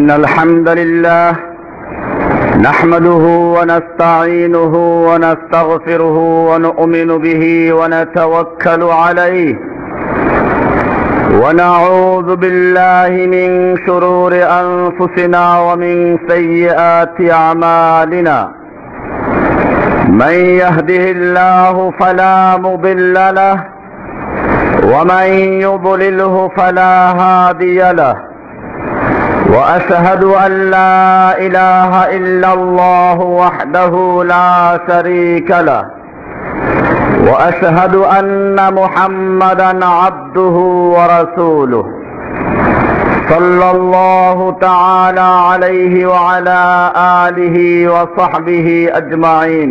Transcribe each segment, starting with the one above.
إن الحمد لله نحمده ونستعينه ونستغفره ونؤمن به ونتوكل عليه ونعوذ بالله من شرور أنفسنا ومن سيئات أعمالنا من يهده الله فلا مضل له ومن يضلله فلا هادي له وأشهد أن لا إله إلا الله وحده لا شريك له وأشهد أن محمدا عبده ورسوله صلى الله تعالى عليه وعلى آله وصحبه أجمعين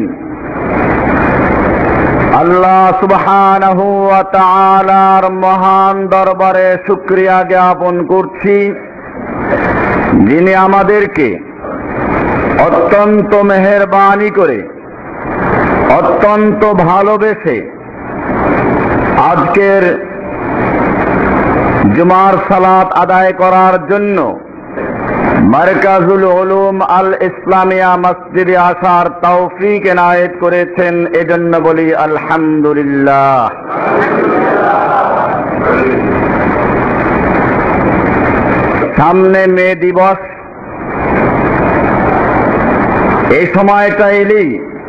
আল্লাহ সুবহানাহু ওয়া তাআলার মহান দরবারে শুকরিয়া জ্ঞাপন করছি, যিনি আমাদেরকে অত্যন্ত মেহেরবানি করে অত্যন্ত ভালোবেসে আজকের জুমার সালাত আদায় করার জন্য মারকাজুল উলুম আল ইসলামিয়া মসজিদে আসার তৌফিক এনায়েত করেছেন। এজন্য বলি আলহামদুলিল্লাহ। সামনে মে দিবস, এই সময়টা এলেই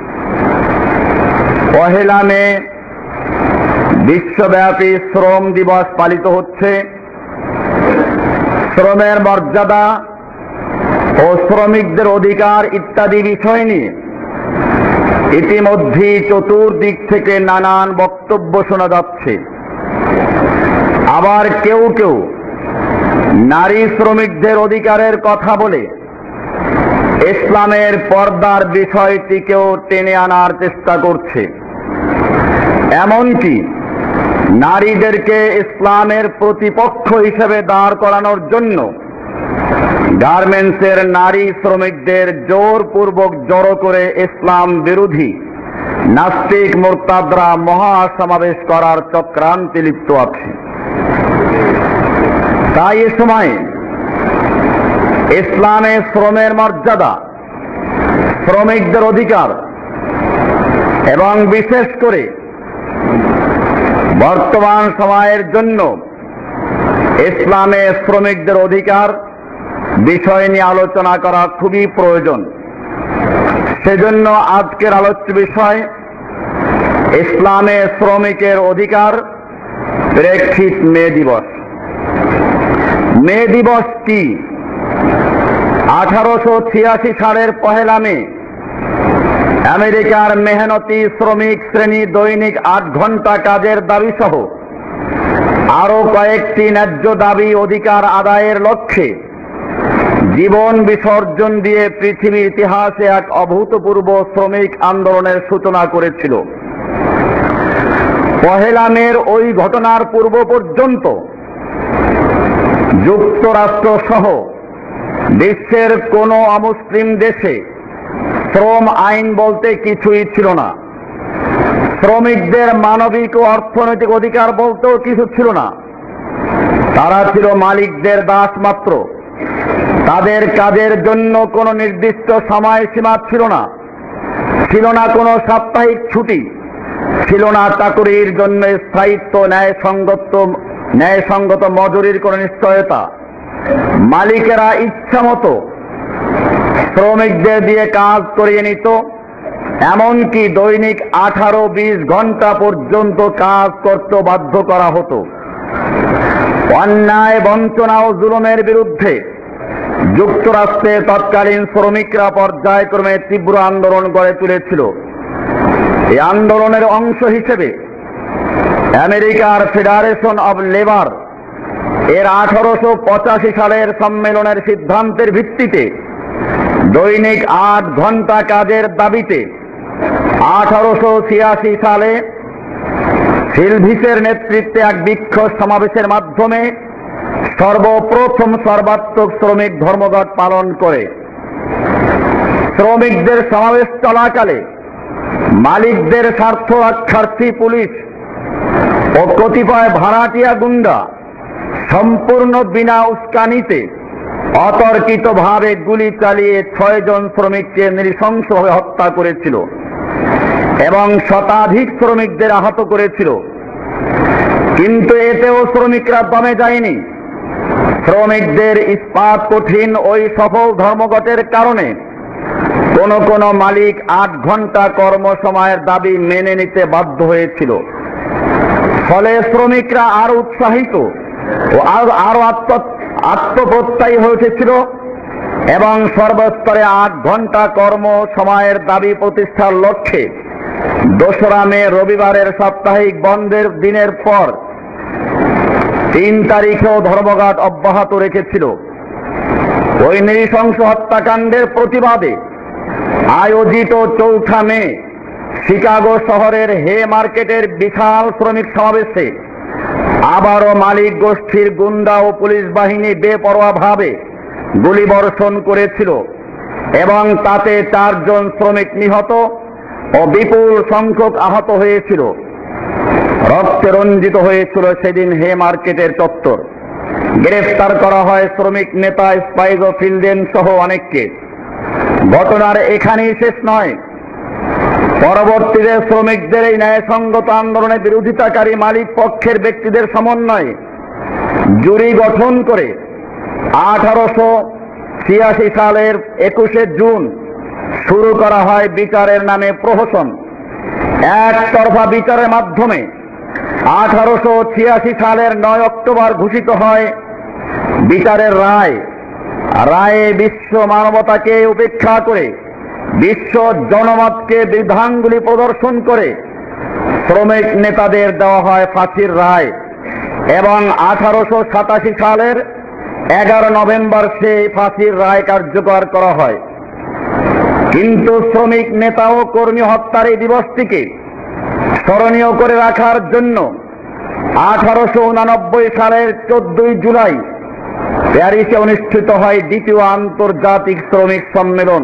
পহেলা মে বিশ্বব্যাপী শ্রম দিবস পালিত হচ্ছে। শ্রমের মর্যাদা ও শ্রমিকদের অধিকার ইত্যাদি বিষয় নিয়ে ইতিমধ্যেই চতুর্দিক থেকে নানান বক্তব্য শোনা যাচ্ছে। আবার কেউ কেউ নারী শ্রমিকদের অধিকারের কথা বলে ইসলামের পর্দার বিষয়টিকেও টেনে আনার চেষ্টা করছে। এমনকি নারীদেরকে ইসলামের প্রতিপক্ষ হিসেবে দাঁড় করানোর জন্য গার্মেন্টসের নারী শ্রমিকদের জোরপূর্বক জড়ো করে ইসলাম বিরোধী নাস্তিক মুরতাদরা মহাসমাবেশ করার চক্রান্তে লিপ্ত আছে। তাই এ সময় ইসলামে শ্রমের মর্যাদা, শ্রমিকদের অধিকার এবং বিশেষ করে বর্তমান সময়ের জন্য ইসলামে শ্রমিকদের অধিকার বিষয় নিয়ে আলোচনা করা খুবই প্রয়োজন। সেজন্য আজকের আলোচ্য বিষয় ইসলামে শ্রমিকের অধিকার, প্রেক্ষিত মে দিবস। মে দিবস কি? 1886 সালের পহেলা মে আমেরিকার মেহনতি শ্রমিক শ্রেণী দৈনিক 8 ঘন্টা কাজের দাবি সহ আরো কয়েকটি ন্যায্য দাবি অধিকার আদায়ের লক্ষ্যে জীবন বিসর্জন দিয়ে পৃথিবীর ইতিহাসে এক অভূতপূর্ব শ্রমিক আন্দোলনের সূচনা করেছিল। পহেলা মের ওই ঘটনার পূর্ব পর্যন্ত যুক্তরাষ্ট্র সহ বিশ্বের কোন অমুসলিম দেশে শ্রম আইন বলতে কিছুই ছিল না। শ্রমিকদের মানবিক ও অর্থনৈতিক অধিকার বলতেও কিছু ছিল না। তারা ছিল মালিকদের দাস মাত্র। তাদের কাজের জন্য কোনো নির্দিষ্ট সময়সীমা ছিল না। ছিল না কোনো সাপ্তাহিক ছুটি, ছিল না চাকরির জন্য স্থায়িত্ব, ন্যায়সঙ্গত মজুরির কোনো নিশ্চয়তা। মালিকেরা ইচ্ছা মতো শ্রমিকদের দিয়ে কাজ করিয়ে নিত, এমনকি দৈনিক 18-20 ঘন্টা পর্যন্ত কাজ করতে বাধ্য করা হতো। অন্যায়, বঞ্চনা ও জুলুমের বিরুদ্ধে যুক্তরাষ্ট্রের তৎকালীন শ্রমিকরা পর্যায়ক্রমে তীব্র আন্দোলন গড়ে তুলেছিল। এই আন্দোলনের অংশ হিসেবে আমেরিকার ফেডারেশন অব লেবার এর 1885 সালের সম্মেলনের সিদ্ধান্তের ভিত্তিতে দৈনিক 8 ঘন্টা কাজের দাবিতে 1886 সালে সিলভিসের নেতৃত্বে এক বিক্ষোভ সমাবেশের মাধ্যমে সর্বপ্রথম সর্বাত্মক শ্রমিক ধর্মঘট পালন করে। শ্রমিকদের সমাবেশ চলাকালে মালিকদের স্বার্থ রক্ষার্থী পুলিশ ও কতিপয় ভাড়াটিয়া গুন্ডা সম্পূর্ণ বিনা উস্কানিতে অতর্কিতভাবে গুলি চালিয়ে 6 জন শ্রমিককে নৃশংসভাবে হত্যা করেছিল এবং শতাধিক শ্রমিকদের আহত করেছিল। কিন্তু এতেও শ্রমিকরা দমে যায়নি। শ্রমিকদের ইস্পাত কঠিন ওই সফল ধর্মঘটের কারণে কোন মালিক 8 ঘন্টা কর্মসময়ের দাবি মেনে নিতে বাধ্য হয়েছিল। ফলে শ্রমিকরা আরো উৎসাহিত ও আরো আত্মপ্রত্যয়ী হয়ে উঠেছিল এবং সর্বস্তরে 8 ঘন্টা কর্মসময়ের দাবি প্রতিষ্ঠার লক্ষ্যে 2রা মে রবিবারের সাপ্তাহিক বন্ধের দিনের পর 3 তারিখেও ধর্মঘট অব্যাহত রেখেছিল। ওই নৃশংস হত্যাকাণ্ডের প্রতিবাদে আয়োজিত 4 মে শিকাগো শহরের হে মার্কেটের বিশাল শ্রমিক সমাবেশে আবারও মালিক গোষ্ঠীর গুন্ডা ও পুলিশ বাহিনী বেপরোয়াভাবে গুলিবর্ষণ করেছিল এবং তাতে 4 জন শ্রমিক নিহত ও বিপুল সংখ্যক আহত হয়েছিল। রক্তে রঞ্জিত হয়েছিল সেদিন হে মার্কেটের চত্বর। গ্রেফতার করা হয় শ্রমিক নেতা স্পাইগো ফিল্ডেন সহ অনেককে। ঘটনার এখানেই শেষ নয়। পরবর্তীতে শ্রমিকদের এই ন্যায়সঙ্গত আন্দোলনের বিরোধিতাকারী মালিক পক্ষের ব্যক্তিদের সমন্বয়ে জুরি গঠন করে 1886 সালের 21শে জুন শুরু করা হয় বিচারের নামে প্রহসন। একতরফা বিচারের মাধ্যমে 1886 সালের 9 অক্টোবর ঘোষিত হয় বিচারের রায়। রায়ে বিশ্ব মানবতাকে উপেক্ষা করে বিশ্ব জনমতকে বিধানগুলি প্রদর্শন করে শ্রমিক নেতাদের দেওয়া হয় ফাঁসির রায় এবং 1887 সালের 11 নভেম্বর সেই ফাঁসির রায় কার্যকর করা হয়। কিন্তু শ্রমিক নেতা ও কর্মী হত্যার এই দিবসটিকে স্মরণীয় করে রাখার জন্য 1889 সালের 14 জুলাই প্যারিসে অনুষ্ঠিত হয় 2য় আন্তর্জাতিক শ্রমিক সম্মেলন।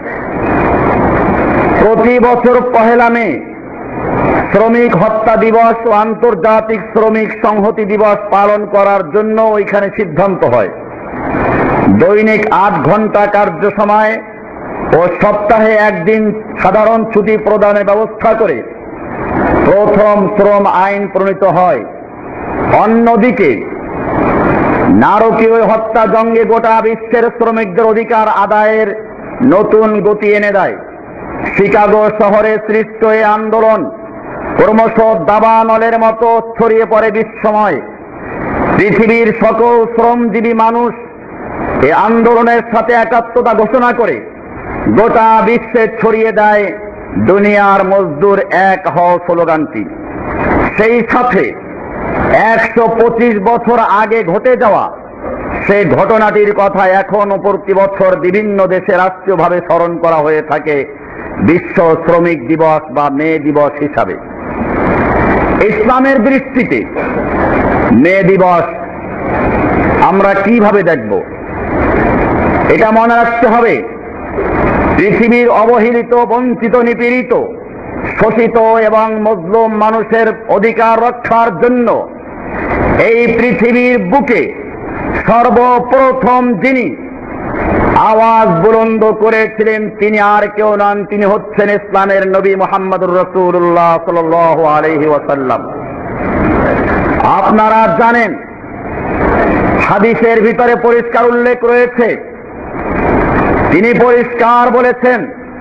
প্রতি বছর 1 মে শ্রমিক হত্যা দিবস ও আন্তর্জাতিক শ্রমিক সংহতি দিবস পালন করার জন্য ওইখানে সিদ্ধান্ত হয়। দৈনিক 8 ঘন্টা কার্য সময় ও সপ্তাহে 1 দিন সাধারণ ছুটি প্রদানের ব্যবস্থা করে প্রথম শ্রম আইন প্রণীত হয়। অন্যদিকে নারকীয় হত্যা জঙ্গে গোটা বিশ্বের শ্রমিকদের অধিকার আদায়ের নতুন গতি এনে দেয়। শিকাগো শহরে সৃষ্ট এই আন্দোলন ক্রমশ দাবানলের মতো ছড়িয়ে পড়ে বিশ্বময়। পৃথিবীর সকল শ্রমজীবী মানুষ এই আন্দোলনের সাথে একাত্মতা ঘোষণা করে গোটা বিশ্বে ছড়িয়ে দেয় দুনিয়ার মজদুর এক হও স্লোগানটি। সেই সাথে 125 বছর আগে ঘটে যাওয়া সেই ঘটনাটির কথা এখনো প্রতি বছর বিভিন্ন দেশে রাষ্ট্রীয়ভাবে স্মরণ করা হয়ে থাকে বিশ্ব শ্রমিক দিবস বা মে দিবস হিসাবে। ইসলামের দৃষ্টিতে মে দিবস আমরা কিভাবে দেখব এটা মনে রাখতে হবে। পৃথিবীর অবহেলিত, বঞ্চিত, নিপীড়িত, শোষিত এবং মজলুম মানুষের অধিকার রক্ষার জন্য এই পৃথিবীর বুকে সর্বপ্রথম যিনি আওয়াজ বুলন্দ করেছিলেন তিনি আর কেউ নন, তিনি হচ্ছেন ইসলামের নবী মুহাম্মদুর রাসূলুল্লাহ সাল্লাল্লাহু আলাইহি ওয়াসাল্লাম। আপনারা জানেন হাদিসের ভিতরে পরিষ্কার উল্লেখ রয়েছে, তিনি পরিষ্কার বলেছেন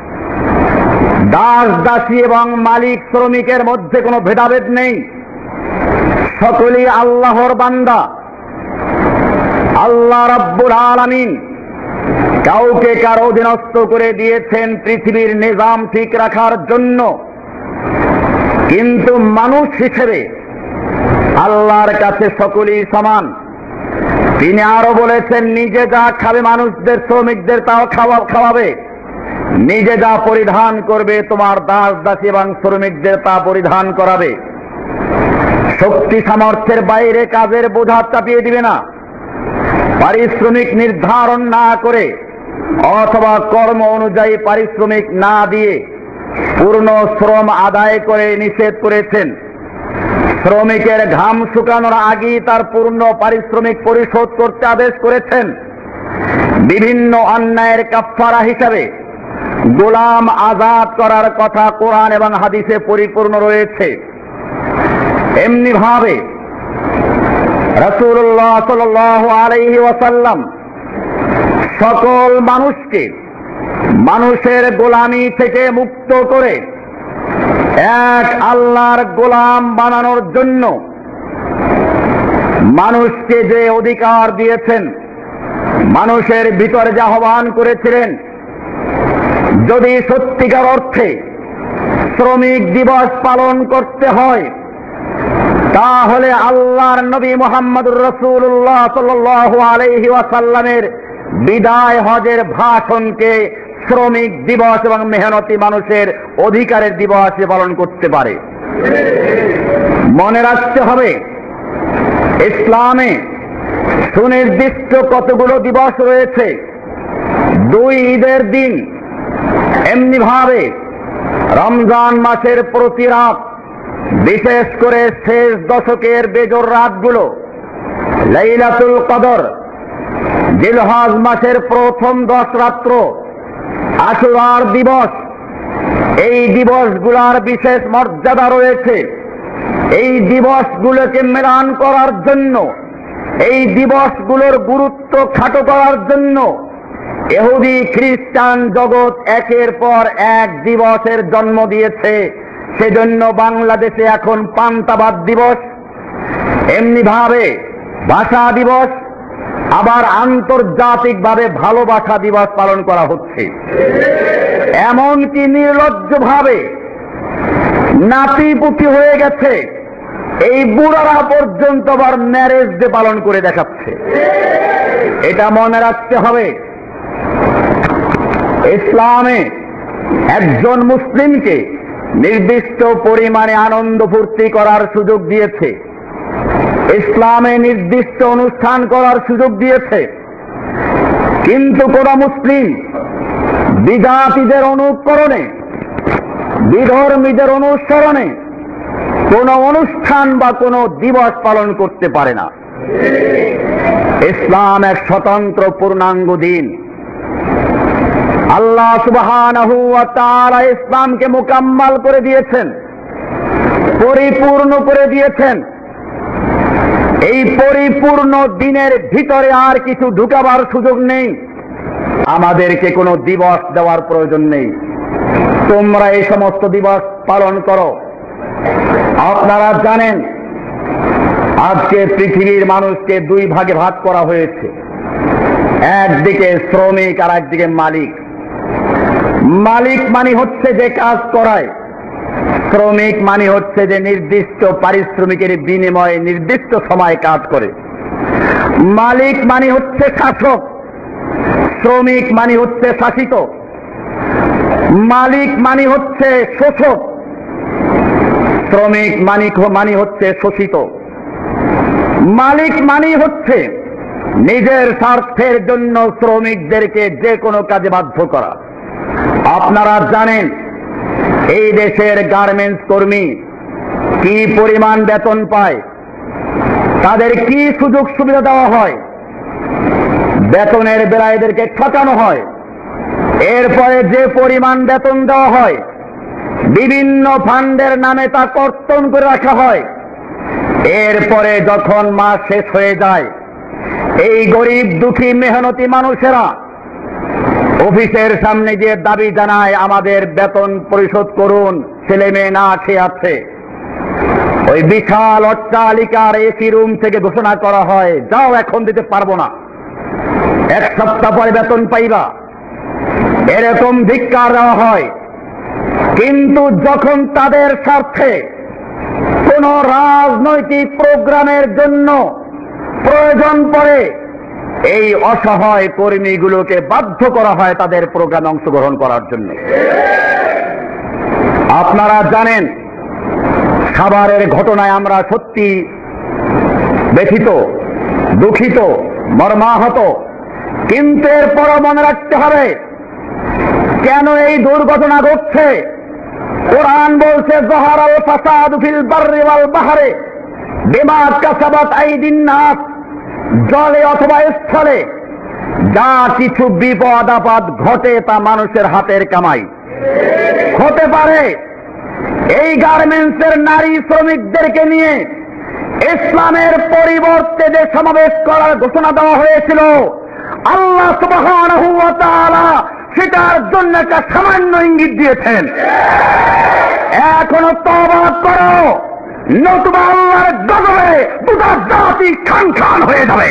দাস দাসী এবং মালিক শ্রমিকের মধ্যে কোনো ভেদাভেদ নেই, সকলেই আল্লাহর বান্দা। আল্লাহ রাব্বুল আলামিন কাউকে কারো অধীনস্থ করে দিয়েছেন পৃথিবীর নিজাম ঠিক রাখার জন্য, কিন্তু মানুষ হিসেবে আল্লাহর কাছে সকলেই সমান। তিনি আরো বলেছেন নিজে যা খাবে মানুষদের, শ্রমিকদের তাও খাওয়াবে, নিজে যা পরিধান করবে তোমার দাস দাসী এবং শ্রমিকদের তা পরিধান করাবে। শক্তি সামর্থ্যের বাইরে কাজের বোঝা চাপিয়ে দিবে না। পারিশ্রমিক নির্ধারণ না করে অথবা কর্ম অনুযায়ী পারিশ্রমিক না দিয়ে পূর্ণ শ্রম আদায় করে নিষেধ করেছেন। শ্রমিকের ঘাম শুকানোর আগেই তার পূর্ণ পারিশ্রমিক পরিশোধ করতে আদেশ করেছেন বিভিন্ন অন্যায়ের কাফফারা হিসাবে গোলাম আজাদ করার কথা কোরআন এবং হাদিসে পরিপূর্ণ রয়েছে। এমনি ভাবে রাসূলুল্লাহ সাল্লাল্লাহু আলাইহি ওয়াসাল্লাম সকল মানুষকে মানুষের গোলামি থেকে মুক্ত করে এক আল্লাহর গোলাম বানানোর জন্য মানুষকে যে অধিকার দিয়েছেন, মানুষের ভিতরে যে আহ্বান করেছিলেন, যদি সত্যিকার অর্থে শ্রমিক দিবস পালন করতে হয় তাহলে আল্লাহর নবী মুহাম্মদুর রাসূলুল্লাহ সাল্লাল্লাহু আলাইহি ওয়াসাল্লামের বিদায় হজের ভাষণকে শ্রমিক দিবস এবং মেহনতি মানুষের অধিকারের দিবস পালন করতে পারে। মনে রাখতে হবে, ইসলামে সুনির্দিষ্ট কতগুলো দিবস রয়েছে। 2 ঈদের দিন, এমনি ভাবে রমজান মাসের প্রতি রাত, বিশেষ করে শেষ দশকের বেজোর রাতগুলো, লাইলাতুল কদর, জিলহজ মাসের প্রথম 10 রাত্র, আশুরার দিবস, এই দিবসগুলোর বিশেষ মর্যাদা রয়েছে। এই দিবসগুলোকে মেলান করার জন্য, এই দিবসগুলোর গুরুত্ব খাটো করার জন্য ইহুদি খ্রিস্টান জগৎ একের পর এক দিবসের জন্ম দিয়েছে। সেজন্য বাংলাদেশে এখন পান্তাবাদ দিবস, এমনি ভাবে ভাষা দিবস, আবার আন্তর্জাতিকভাবে ভালোবাসা দিবস পালন করা হচ্ছে। এমনকি নির্লজ্জভাবে নাতিপুতি হয়ে গেছে, এই বুড়ারা পর্যন্ত আবার ম্যারেজ ডে পালন করে দেখাচ্ছে। এটা মনে রাখতে হবে, ইসলামে একজন মুসলিমকে নির্দিষ্ট পরিমাণে আনন্দ ফুর্তি করার সুযোগ দিয়েছে, ইসলামে নির্দিষ্ট অনুষ্ঠান করার সুযোগ দিয়েছে। কিন্তু কোন মুসলিম বিজাতিদের অনুকরণে, বিধর্মীদের অনুসরণে কোন অনুষ্ঠান বা কোন দিবস পালন করতে পারে না। ইসলাম এক স্বতন্ত্র পূর্ণাঙ্গ দিন। আল্লাহ সুবহানাহু ওয়া তাআলা ইসলামকে মুকাম্মাল করে দিয়েছেন, পরিপূর্ণ করে দিয়েছেন। এই পরিপূর্ণ দিনের ভিতরে আর কিছু ঢুকাবার সুযোগ নেই। আমাদেরকে কোনো দিবস দেওয়ার প্রয়োজন নেই। তোমরা এই সমস্ত দিবস পালন করো। আপনারা জানেন, আজকে পৃথিবীর মানুষকে 2 ভাগে ভাগ করা হয়েছে। একদিকে শ্রমিক আর একদিকে মালিক। মালিক মানে হচ্ছে যে কাজ করায়, শ্রমিক মানে হচ্ছে যে নির্দিষ্ট পারিশ্রমিকের বিনিময়ে নির্দিষ্ট সময় কাজ করে। মালিক মানে হচ্ছে শাসক, শ্রমিক মানে হচ্ছে শাসিত। মালিক মানে হচ্ছে শোষক, শ্রমিক মানে হচ্ছে শোষিত। মালিক মানে হচ্ছে নিজের স্বার্থের জন্য শ্রমিকদেরকে যে কোনো কাজে বাধ্য করা। আপনারা জানেন, এই দেশের গার্মেন্টস কর্মী কি পরিমাণ বেতন পায়, তাদের কি সুযোগ সুবিধা দেওয়া হয়। বেতনের বেলায় এদেরকে ঠকানো হয়। এরপরে যে পরিমাণ বেতন দেওয়া হয়, বিভিন্ন ফান্ডের নামে তা কর্তন করে রাখা হয়। এরপরে যখন মাস শেষ হয়ে যায়, এই গরিব দুঃখী মেহনতি মানুষেরা অফিসের সামনে গিয়ে দাবি জানায়, আমাদের বেতন পরিশোধ করুন, ছেলে মেয়ে না খেয়ে আছে। ওই বিশাল অট্টালিকার এসি রুম থেকে ঘোষণা করা হয়, যাও, এখন দিতে পারবো না, 1 সপ্তাহ পরে বেতন পাইবা। এরকম ধিক্কার দেওয়া হয়। কিন্তু যখন তাদের স্বার্থে কোন রাজনৈতিক প্রোগ্রামের জন্য প্রয়োজন পড়ে, এই অসহায় কর্মীগুলোকে বাধ্য করা হয় তাদের প্রোগ্রামে অংশগ্রহণ করার জন্য। আপনারা জানেন, খাবারের ঘটনায় আমরা সত্যি ব্যথিত, দুঃখিত, মর্মাহত। কিন্তু এরপরও মনে রাখতে হবে, কেন এই দুর্ঘটনা ঘটছে। কোরআন বলছে, যাহারাল ফাসাদু ফিল বাররি ওয়াল বাহরি বিমা কাসাবাত আইদিন নাস। জলে অথবা স্থলে যা কিছু বিপদ আপদ ঘটে তা মানুষের হাতের কামাই। হতে পারে এই গার্মেন্টসের নারী শ্রমিকদেরকে নিয়ে ইসলামের পরিবর্তে যে সমাবেশ করার ঘোষণা দেওয়া হয়েছিল, আল্লাহ সুবহানাহু ওয়া তাআলা সেটার জন্য একটা সামান্য ইঙ্গিত দিয়েছেন। এখনো তওবা করো, নতুবা আল্লাহর গজবে দুটা জাতি খান খান হয়ে যাবে।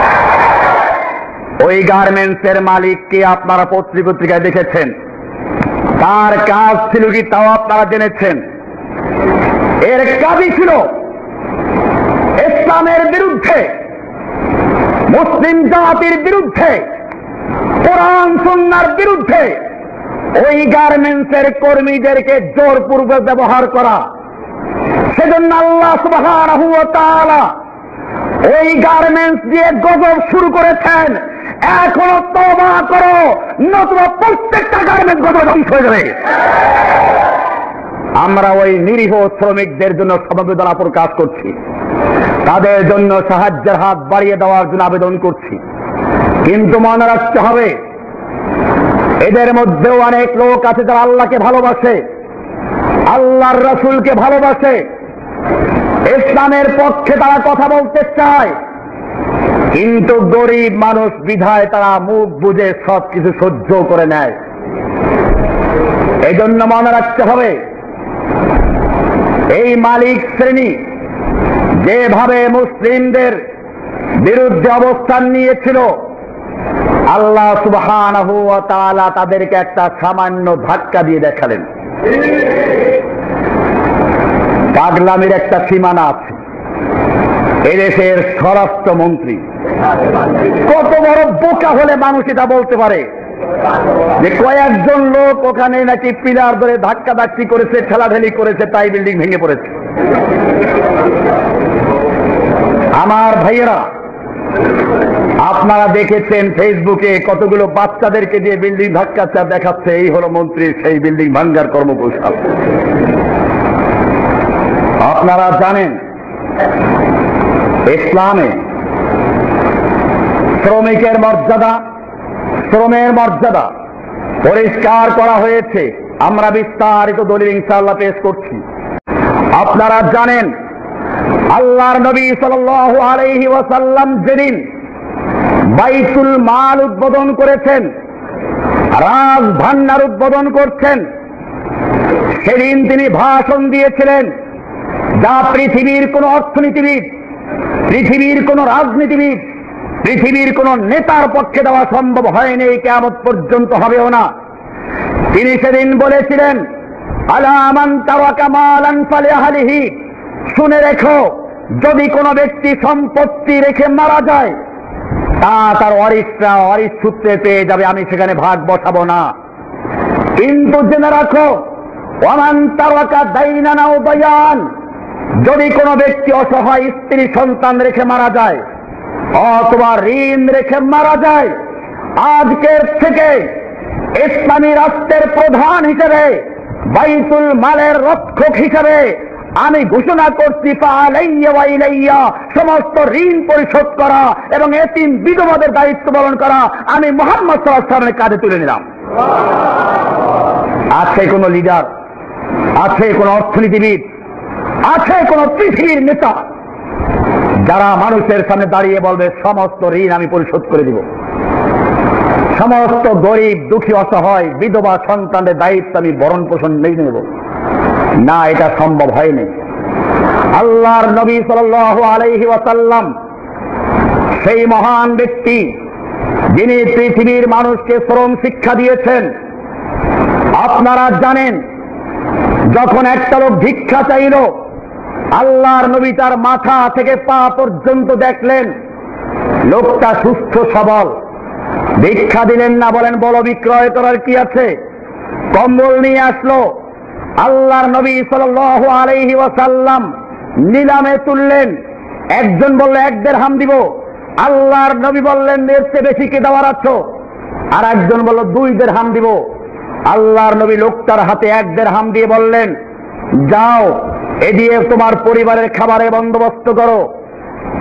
ওই গার্মেন্টসের মালিককে আপনারা পত্রিকায় দেখেছেন, তার কাজ ছিল কি তাও আপনারা জেনেছেন। এর কাজই ছিল ইসলামের বিরুদ্ধে, মুসলিম জাতির বিরুদ্ধে, কোরআন সুন্নাহর বিরুদ্ধে ওই গার্মেন্টসের কর্মীদেরকে জোরপূর্বক ব্যবহার করা। সেজন্য আল্লাহ সুবহানাহু ওয়া তাআলা ওই গার্মেন্টস দিয়ে গজব শুরু করেছেন। এখনো তওবা করো, নতুবা প্রত্যেকটা গার্মেন্টস গজব ধ্বংস হয়ে যাবে। আমরা ওই নিরীহ শ্রমিকদের জন্য সমবেদনা প্রকাশ করছি, তাদের জন্য সাহায্যের হাত বাড়িয়ে দেওয়ার জন্য আবেদন করছি। কিন্তু মনে রাখতে হবে, এদের মধ্যেও অনেক লোক আছে যারা আল্লাহকে ভালোবাসে, আল্লাহর রাসূলকে ভালোবাসে, ইসলামের পক্ষে তারা কথা বলতে চায়, কিন্তু গরিব মানুষ বিধায় তারা মুখ বুজে সবকিছু সহ্য করে নেয়। এই জন্য মনে রাখতে হবে, এই মালিক শ্রেণী যেভাবে মুসলিমদের বিরুদ্ধে অবস্থান নিয়েছিল, আল্লাহ সুবহানাহু ওয়া তাআলা তাদেরকে একটা সামান্য ধাক্কা দিয়ে দেখালেন। পাগলামির একটা সীমানা আছে। এদেশের স্বরাষ্ট্রমন্ত্রী কত বড় বোকা হলে মানুষ এটা বলতে পারে যে কয়েকজন লোক ওখানে নাকি পিলার ধরে ধাক্কা ধাক্কি করেছে, ঠেলাঠেলি করেছে, তাই বিল্ডিং ভেঙে পড়েছে। আমার ভাইয়েরা, আপনারা দেখেছেন ফেসবুকে কতগুলো বাচ্চাদেরকে দিয়ে বিল্ডিং ধাক্কাচ্ছে, দেখাচ্ছে এই হলো মন্ত্রীর সেই বিল্ডিং ভাঙ্গার কর্মকৌশল। আপনারা জানেন ইসলামে শ্রমিকের মর্যাদা, শ্রমের মর্যাদা পরিষ্কার করা হয়েছে। আমরা বিস্তারিত দলিল ইনশাআল্লাহ পেশ করছি। আপনারা জানেন আল্লাহর নবী সাল্লাল্লাহু আলাইহি ওয়াসাল্লাম যেদিন বাইতুল মাল উদ্বোধন করেছেন, রাজ ভান্ডার উদ্বোধন করছেন, সেদিন তিনি ভাষণ দিয়েছিলেন যা পৃথিবীর কোন অর্থনীতিবিদ, পৃথিবীর কোন রাজনীতিবিদ, পৃথিবীর কোন নেতার পক্ষে দেওয়া সম্ভব হয়নি, কিয়ামত পর্যন্ত হবেও না। তিনি সেদিন বলেছিলেন, আলা মান তারাকা মালান ফালিআহলিহি, শুনে রেখো, যদি কোনো ব্যক্তি সম্পত্তি রেখে মারা যায় তা তার ওয়ারিসরা ওয়ারিস সূত্রে পেয়ে যাবে, আমি সেখানে ভাগ বসাবো না। কিন্তু জেনে রাখো, ওয়ামান তারাকা দাইনান আও দায়ান, যদি কোনো ব্যক্তি অসহায় স্ত্রী সন্তান রেখে মারা যায় অথবা ঋণ রেখে মারা যায়, আজকের থেকে ইসলামী রাষ্ট্রের প্রধান হিসেবে, বাইতুল মালের রক্ষক হিসেবে আমি ঘোষণা করছি, ফাআলাইয়া ওয়া ইলাইয়া, সমস্ত ঋণ পরিশোধ করা এবং এতিম বিধবাদের দায়িত্ব পালন করা আমি মুহাম্মদ সাল্লাল্লাহু আলাইহি ওয়াসাল্লামের কাঁধে তুলে নিলাম। আছে কোন লিডার, আছে কোন অর্থনীতিবিদ, আছে কোন পৃথিবীর নেতা যারা মানুষের সামনে দাঁড়িয়ে বলবে সমস্ত ঋণ আমি পরিশোধ করে দিব, সমস্ত গরিব দুঃখী অসহায় বিধবা সন্তানের দায়িত্ব আমি ভরণ পোষণ নিয়ে নেব? না, এটা সম্ভব হয়নি। আল্লাহর নবী সাল্লাল্লাহু আলাইহি ওয়াসাল্লাম সেই মহান ব্যক্তি যিনি পৃথিবীর মানুষকে শ্রম শিক্ষা দিয়েছেন। আপনারা জানেন, যখন একটা লোক ভিক্ষা চাইল, আল্লাহর নবী তার মাথা থেকে পা পর্যন্ত দেখলেন লোকটা সুস্থ সবল, ভিক্ষা দিলেন না, বলেন বলো বিক্রয় করার কি আছে। কম্বল নিয়ে আসলো, আল্লাহর নবী সাল্লাল্লাহু আলাইহি ওয়াসাল্লাম নিলামে তুললেন। একজন বলল 1 দিরহাম দিব, আল্লাহর নবী বললেন এর চেয়ে বেশি কি দেওয়ার আছো? আর একজন বলল 2 দিরহাম দিব, আল্লাহর নবী লোকটার হাতে 1 দিরহাম দিয়ে বললেন যাও, এ দিয়ে তোমার পরিবারের খাবারের বন্দোবস্ত করো।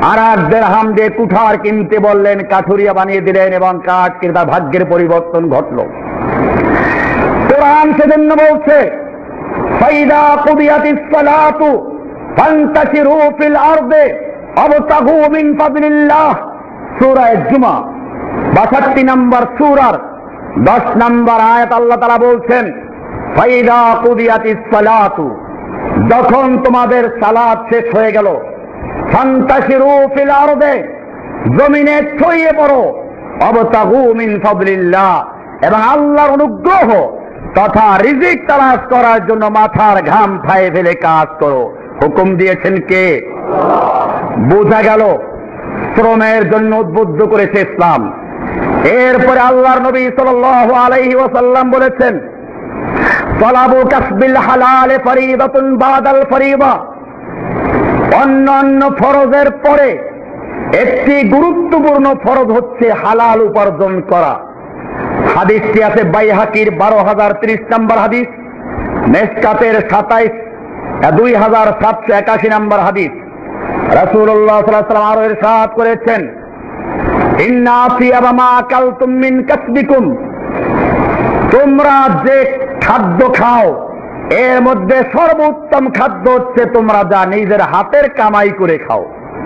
আর 1 দিরহাম দিয়ে কুঠার কিনতে বললেন, কাঠুরিয়া বানিয়ে দিলেন এবং কাঠ কিনে তার ভাগ্যের পরিবর্তন ঘটল। কোরআন সেজন্য বলছে, ফাইদা কুদিয়াতিস সালাতু ফান্তাশিরু ফিল আরদে ওয়াবতাগু মিন ফাদলিল্লাহ, সূরা জুমা 62 নম্বর সূরার 10 নম্বর আয়াত আল্লাহ তাআলা বলছেন, ফাইদা কুদিয়াতিস সালাতু, যখন তোমাদের সালাত শেষ হয়ে গেল, ফান্তাশিরু ফিল আরদে, জমিনে ছড়িয়ে পড়ো, ওয়াবতাগু মিন ফাদলিল্লাহ, এবং আল্লাহর অনুগ্রহ তথা রিজিক তালাশ করার জন্য মাথার ঘাম ফায়ে ফেলে কাজ করো। হুকুম দিয়েছেন কে? বোঝা গেল শ্রমের জন্য উদ্বুদ্ধ করেছে ইসলাম। এরপরে আল্লাহর নবী সাল্লাল্লাহু আলাইহি ওয়াসাল্লাম বলেছেন, তলাবু কাসবিল হালাল ফরিদাতুন বাদাল ফরিদা, অন্যান্য ফরজের পরে একটি গুরুত্বপূর্ণ ফরজ হচ্ছে হালাল উপার্জন করা। হাদিসটি আছে বাইহাকির 12030 নম্বর হাদিস, মেশকাতের 2781 নম্বর হাদিস। রাসূলুল্লাহ সাল্লাল্লাহু আলাইহি ওয়াসাল্লাম আরো ইরশাদ করেছেন, ইন্না সিয়াবা মা আকালতুম মিন কাসবিকুম, তোমরা যে খাদ্য খাও এর মধ্যে সর্বোত্তম খাদ্য হচ্ছে তোমরা যা নিজের হাতের কামাই করে খাও।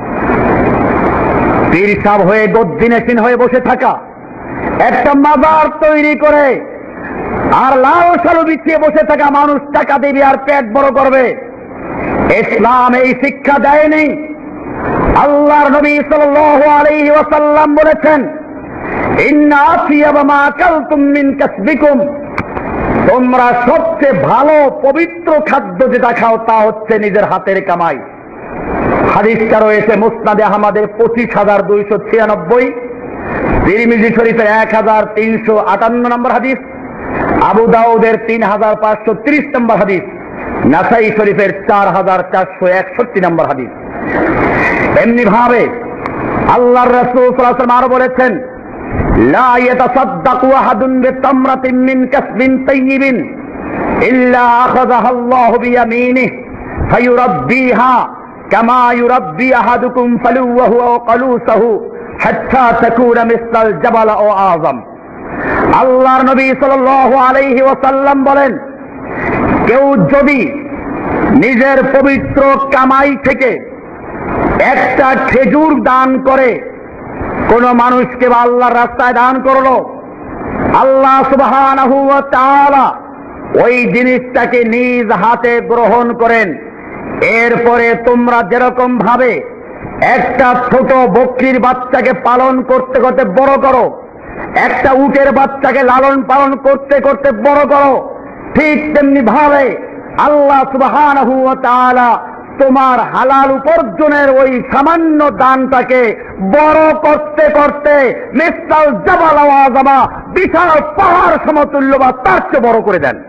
পীর সাহেব হয়ে গদ্দিনেশিন হয়ে বসে থাকা, একটা মাজার তৈরি করে আর লাল সালু বিছিয়ে বসে থাকা মানুষ টাকা দিবে আর পেট বড় করবে, ইসলাম এই শিক্ষা দেয়নি। আল্লাহর নবী সাল্লাল্লাহু আলাইহি ওয়াসাল্লাম বলেছেন, ইন্না আতিয়াবা মা আকালতুম মিন কাসবিকুম, তোমরা সবচেয়ে ভালো পবিত্র খাদ্য যেটা খাও তা হচ্ছে নিজের হাতের কামাই। হাদিসটা রয়েছে মুসনাদে আহমদের 25296, তিরমিজি শরীফের 1358 নম্বর হাদিস, আবু দাউদের 3530 নম্বর হাদিস, নাসাই শরীফের 4461 নম্বর হাদিস। এমনি ভাবে আল্লাহর রাসূল সাল্লাল্লাহু আলাইহি ওয়াসাল্লাম আরো বলেছেন, লা ইয়াতাসাদ্দাকু আহাদুন বিতামরাতিন মিন কাসবিন তাইয়িবিন ইল্লা আখাযাহা আল্লাহু বিয়ামিনিহি ফায়ুরাব্বিহা কামা ইউরাব্বি আহাদুকুম ফালুওয়াহু আও কালুসাহু হাত্তা তাকুনা মিসলাল জাবাল আও আযম। আল্লাহর নবী সাল্লাল্লাহু আলাইহি ওয়াসাল্লাম বলেন, কেউ যদি নিজের পবিত্র কামাই থেকে একটা খেজুর দান করে, কোন মানুষকে বা আল্লাহর রাস্তায় দান করলো, আল্লাহ সুবহানাহু ওয়া তাআলা ওই জিনিসটাকে নিজ হাতে গ্রহণ করেন। এরপরে তোমরা যেরকম ভাবে একটা ছোট বকরির বাচ্চাকে পালন করতে করতে বড় করো, একটা উটের বাচ্চাকে লালন পালন করতে করতে বড় করো, ঠিক তেমনি ভাবে আল্লাহ সুবহানাহু ওয়া তাআলা তোমার হালাল উপার্জনের ওই সামান্য দানটাকে বড় করতে করতে মিসলাল জাবাল ওয়া আযমা, বিশাল পাহাড় সমতুল্য বা তার চেয়ে বড় করে দেন।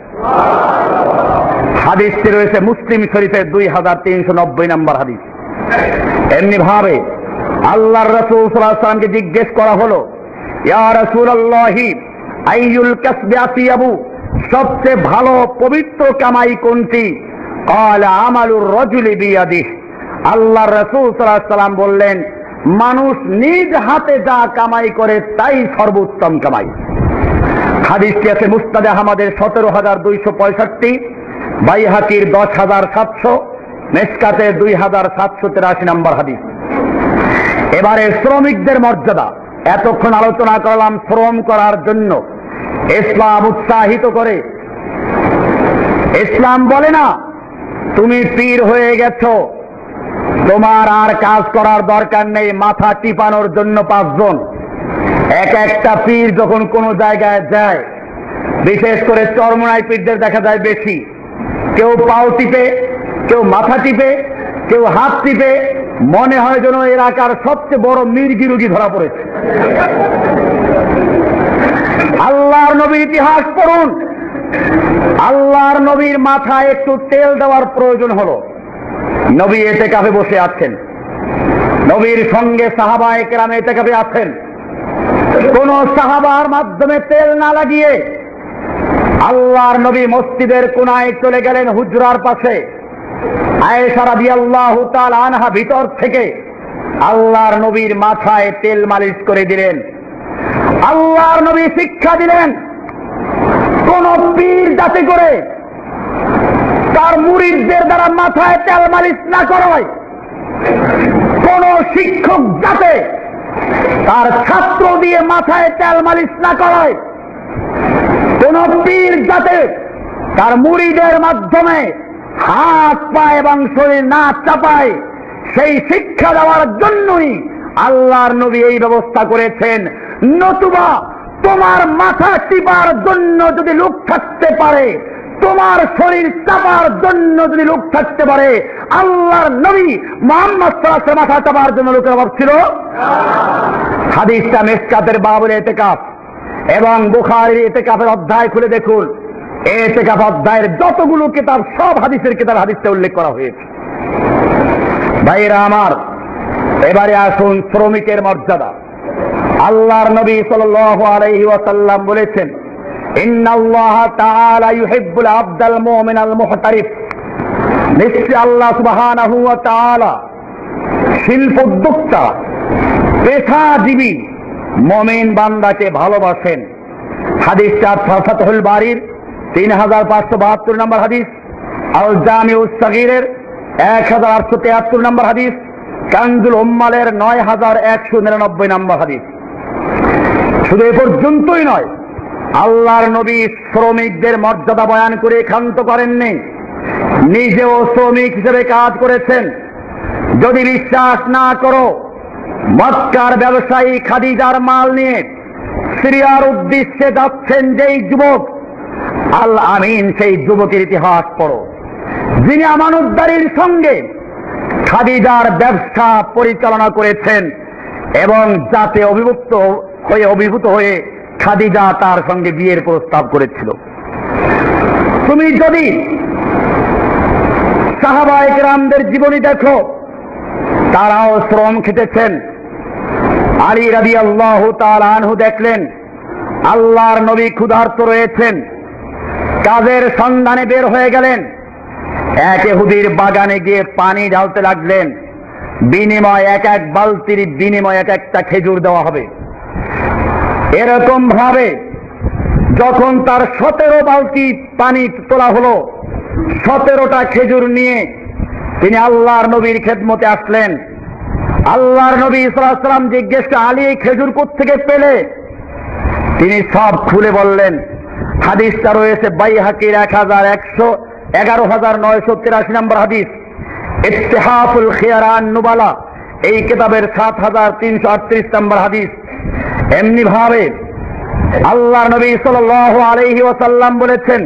হাদিসটি রয়েছে মুসলিম শরীফের 2390 নম্বর হাদিস। এমনি ভাবে আল্লাহর রাসূল সাল্লাল্লাহু আলাইহি ওয়াসাল্লামকে জিজ্ঞেস করা হলো, ইয়া রাসূলুল্লাহি আইয়ুল কাসবি আতিয়াবু, সবচেয়ে ভালো পবিত্র কামাই কোনটি? قال عمل الرجل بيده, আল্লাহর রাসূল সাল্লাল্লাহু আলাইহি ওয়াসাল্লাম বললেন, মানুষ নিজ হাতে যা কামাই করে তাই সর্বোত্তম কামাই। হাদিসটি আছে মুসনাদে আহমদের 17265, বাইহাকির 10700, মেশকাতে 2783 নম্বর হাদিস। এবারে শ্রমিকদের মর্যাদা। এতক্ষণ আলোচনা করলাম শ্রম করার জন্য ইসলাম উৎসাহিত করে। ইসলাম বলে না তুমি পীর হয়ে গেছো, তোমার আর কাজ করার দরকার নেই, মাথা টিপানোর জন্য 5 জন। একটা পীর যখন কোন জায়গায় যায়, বিশেষ করে চরমনাই পীরদের দেখা যায় বেশি, কেউ পাও টিপে, কেউ মাথা টিপে, কেউ হাত টিপে, মনে হয় যেন এলাকার সবচেয়ে বড় মির্গি রুগী ধরা পড়েছে। আল্লাহর নবীর ইতিহাস পড়ুন। আল্লাহর নবীর মাথায় একটু তেল দেওয়ার প্রয়োজন হলো, নবী ইতিকাফে বসে আছেন, নবীর সঙ্গে সাহাবায়ে কেরাম ইতিকাফে আছেন। কোন সাহাবার মাধ্যমে তেল না লাগিয়ে আল্লাহর নবী মসজিদের কোনায় চলে গেলেন, হুজরার পাশে। আয়েশা রাদিয়াল্লাহু তাআলা আনহা ভিতর থেকে আল্লাহর নবীর মাথায় তেল মালিশ করে দিলেন। আল্লাহর নবী শিক্ষা দিলেন, কোন পীর যাতে করে তার মুরিদদের দ্বারা মাথায় তেল মালিশ না করায়, কোন শিক্ষক যাতে তার ছাত্র দিয়ে মাথায় তেল মালিশ না করায়, কোন পীর যাতে তার মুরিদের মাধ্যমে হাত পা এবং শরীর না চাপায়, সেই শিক্ষা দেওয়ার জন্যই আল্লাহর নবী এই ব্যবস্থা করেছেন। নতুবা তোমার মাথা টিপার জন্য যদি লোক থাকতে পারে, তোমার শরীর চাপার জন্য যদি লোক থাকতে পারে, আল্লাহর নবী মুহাম্মদ সাল্লাল্লাহু আলাইহি ওয়াসাল্লাম মাথা চাপার জন্য লোকের অভাব ছিল? হাদিসটা মিশকাতের বাবুল ইতিকাফ এবং বুখারীর ইতিকাফের অধ্যায় খুলে দেখুন। ইতিকাফ অধ্যায়ের যতগুলো কিতাব, সব হাদিসের কিতাব হাদিসটা উল্লেখ করা হয়েছে। ভাইরা আমার, এবারে আসুন শ্রমিকের মর্যাদা। আল্লাহর নবী সাল্লাল্লাহু আলাইহি ওয়াসাল্লাম বলেছেন, ইন্নাল্লাহা তাআলা ইউহিব্বুল আবদাল মুমিনাল মুহতারিফ। নিশ্চয় আল্লাহ সুবহানাহু ওয়া তাআলা শিল্প উদ্যোক্তা, পেশাজীবী মুমিন বান্দাকে ভালোবাসেন। হাদিসটা ফাতহুল বারীর 3572 নম্বর হাদিস, আল জামিউস সাগীরের 1873 নম্বর হাদিস, কানজুল উম্মালের 9199 নম্বর হাদিস। শুধু এ পর্যন্তই নয়, আল্লাহর নবী শ্রমিকদের মর্যাদা বয়ান করে ক্ষান্ত করেননি, নিজেও শ্রমিক হিসেবে কাজ করেছেন। যদি বিশ্বাস না করো, মক্কার ব্যবসায়ী খাদিজার মাল নিয়ে সিরিয়ার উদ্দেশ্যে যাচ্ছেন যেই যুবক আল আমিন, সেই যুবকের ইতিহাস পড়ো, যিনি আমানতদারির সঙ্গে খাদিজার ব্যবসা পরিচালনা করেছেন এবং যাতে অভিভূত হয়ে খাদিজা তার সঙ্গে বিয়ের প্রস্তাব করেছিল। তুমি যদি সাহাবায়ে কেরামদের জীবনী দেখো, তারাও শ্রম খেটেছেন। আলী রাদিয়াল্লাহু তাআলা আনহু দেখলেন আল্লাহর নবী ক্ষুধার্ত রয়েছেন, কাজের সন্ধানে বের হয়ে গেলেন। এক ইহুদির বাগানে গিয়ে পানি ঢালতে লাগলেন, বিনিময় এক এক বালতির বিনিময়ে এক একটা খেজুর দেওয়া হবে। এরকম ভাবে যখন তার 17 বালতি পানি তোলা হলো, 17টা খেজুর নিয়ে তিনি আল্লাহর নবীর খেদমতে আসলেন। আল্লাহর নবী সাল্লাল্লাহু আলাইহি ওয়াসাল্লাম জিজ্ঞেস করে, আলী এই খেজুর কোত্থেকে পেলে? তিনি সব খুলে বললেন। হাদিসটা রয়েছে বাইহাকির 11983 নম্বর হাদিস, ইত্তিহাফুল খিয়ারান নুবালা এই কিতাবের 7338 নম্বর হাদিস। এমনি ভাবে আল্লাহর নবী সাল্লাল্লাহু আলাইহি ওয়াসাল্লাম বলেছেন,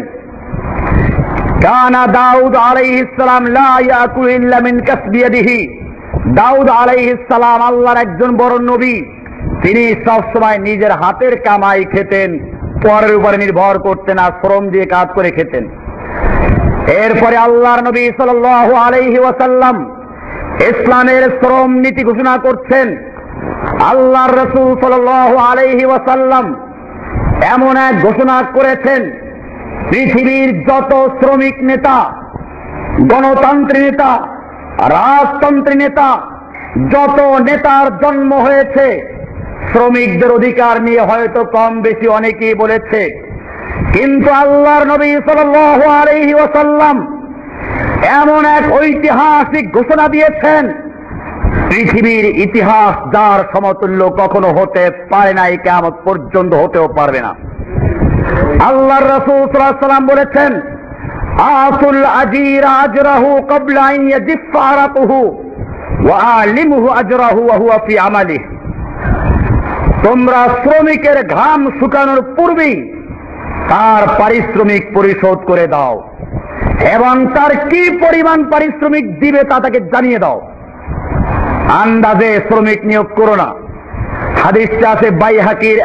কানা দাউদ আলাইহিস সালাম লা ইয়াকুলু ইল্লা মিন কাসবি ইয়াদিহি। দাউদ আলাইহিস সালাম আল্লাহর একজন বড় নবী, তিনি সবসময় নিজের হাতের কামাই খেতেন, পরের উপরে নির্ভর করতেন না, শ্রম দিয়ে কাজ করে খেতেন। এরপরে আল্লাহর নবী সাল্লাল্লাহু আলাইহি ওয়াসাল্লাম ইসলামের শ্রম নীতি ঘোষণা করছেন। আল্লাহর রাসূল সাল্লাল্লাহু আলাইহি ওয়াসাল্লাম এমন এক ঘোষণা করেছেন, পৃথিবীর যত শ্রমিক নেতা, গণতন্ত্রী নেতা, রাজতন্ত্রী নেতা, যত নেতার জন্ম হয়েছে, শ্রমিকদের অধিকার নিয়ে হয়তো কম বেশি অনেকেই বলেছে, কিন্তু আল্লাহর নবী সাল্লাল্লাহু আলাইহি ওয়াসাল্লাম এমন এক ঐতিহাসিক ঘোষণা দিয়েছেন, পৃথিবীর ইতিহাস যার সমতুল্য কখনো হতে পারে নাই, কিয়ামত পর্যন্ত হতেও পারবে না। আল্লাহর রাসূল সাল্লাল্লাহু আলাইহি ওয়াসাল্লাম বলেছেন, আসুল আজির আজরাহু ক্বাবলা আন ইয়াজিফা আরাকুহু ওয়া আলিমুহু আজরাহু ওয়া হুয়া ফি আমালিহি। তোমরা শ্রমিকের ঘাম শুকানোর পূর্বেই তার পারিশ্রমিক পরিশোধ করে দাও এবং তার কি পরিমাণ পারিশ্রমিক দিবে তা তাকে জানিয়ে দাও। আন্দাজে শ্রমিক নিয়োগ করো না। হাদিসটা আছে বাইহাকির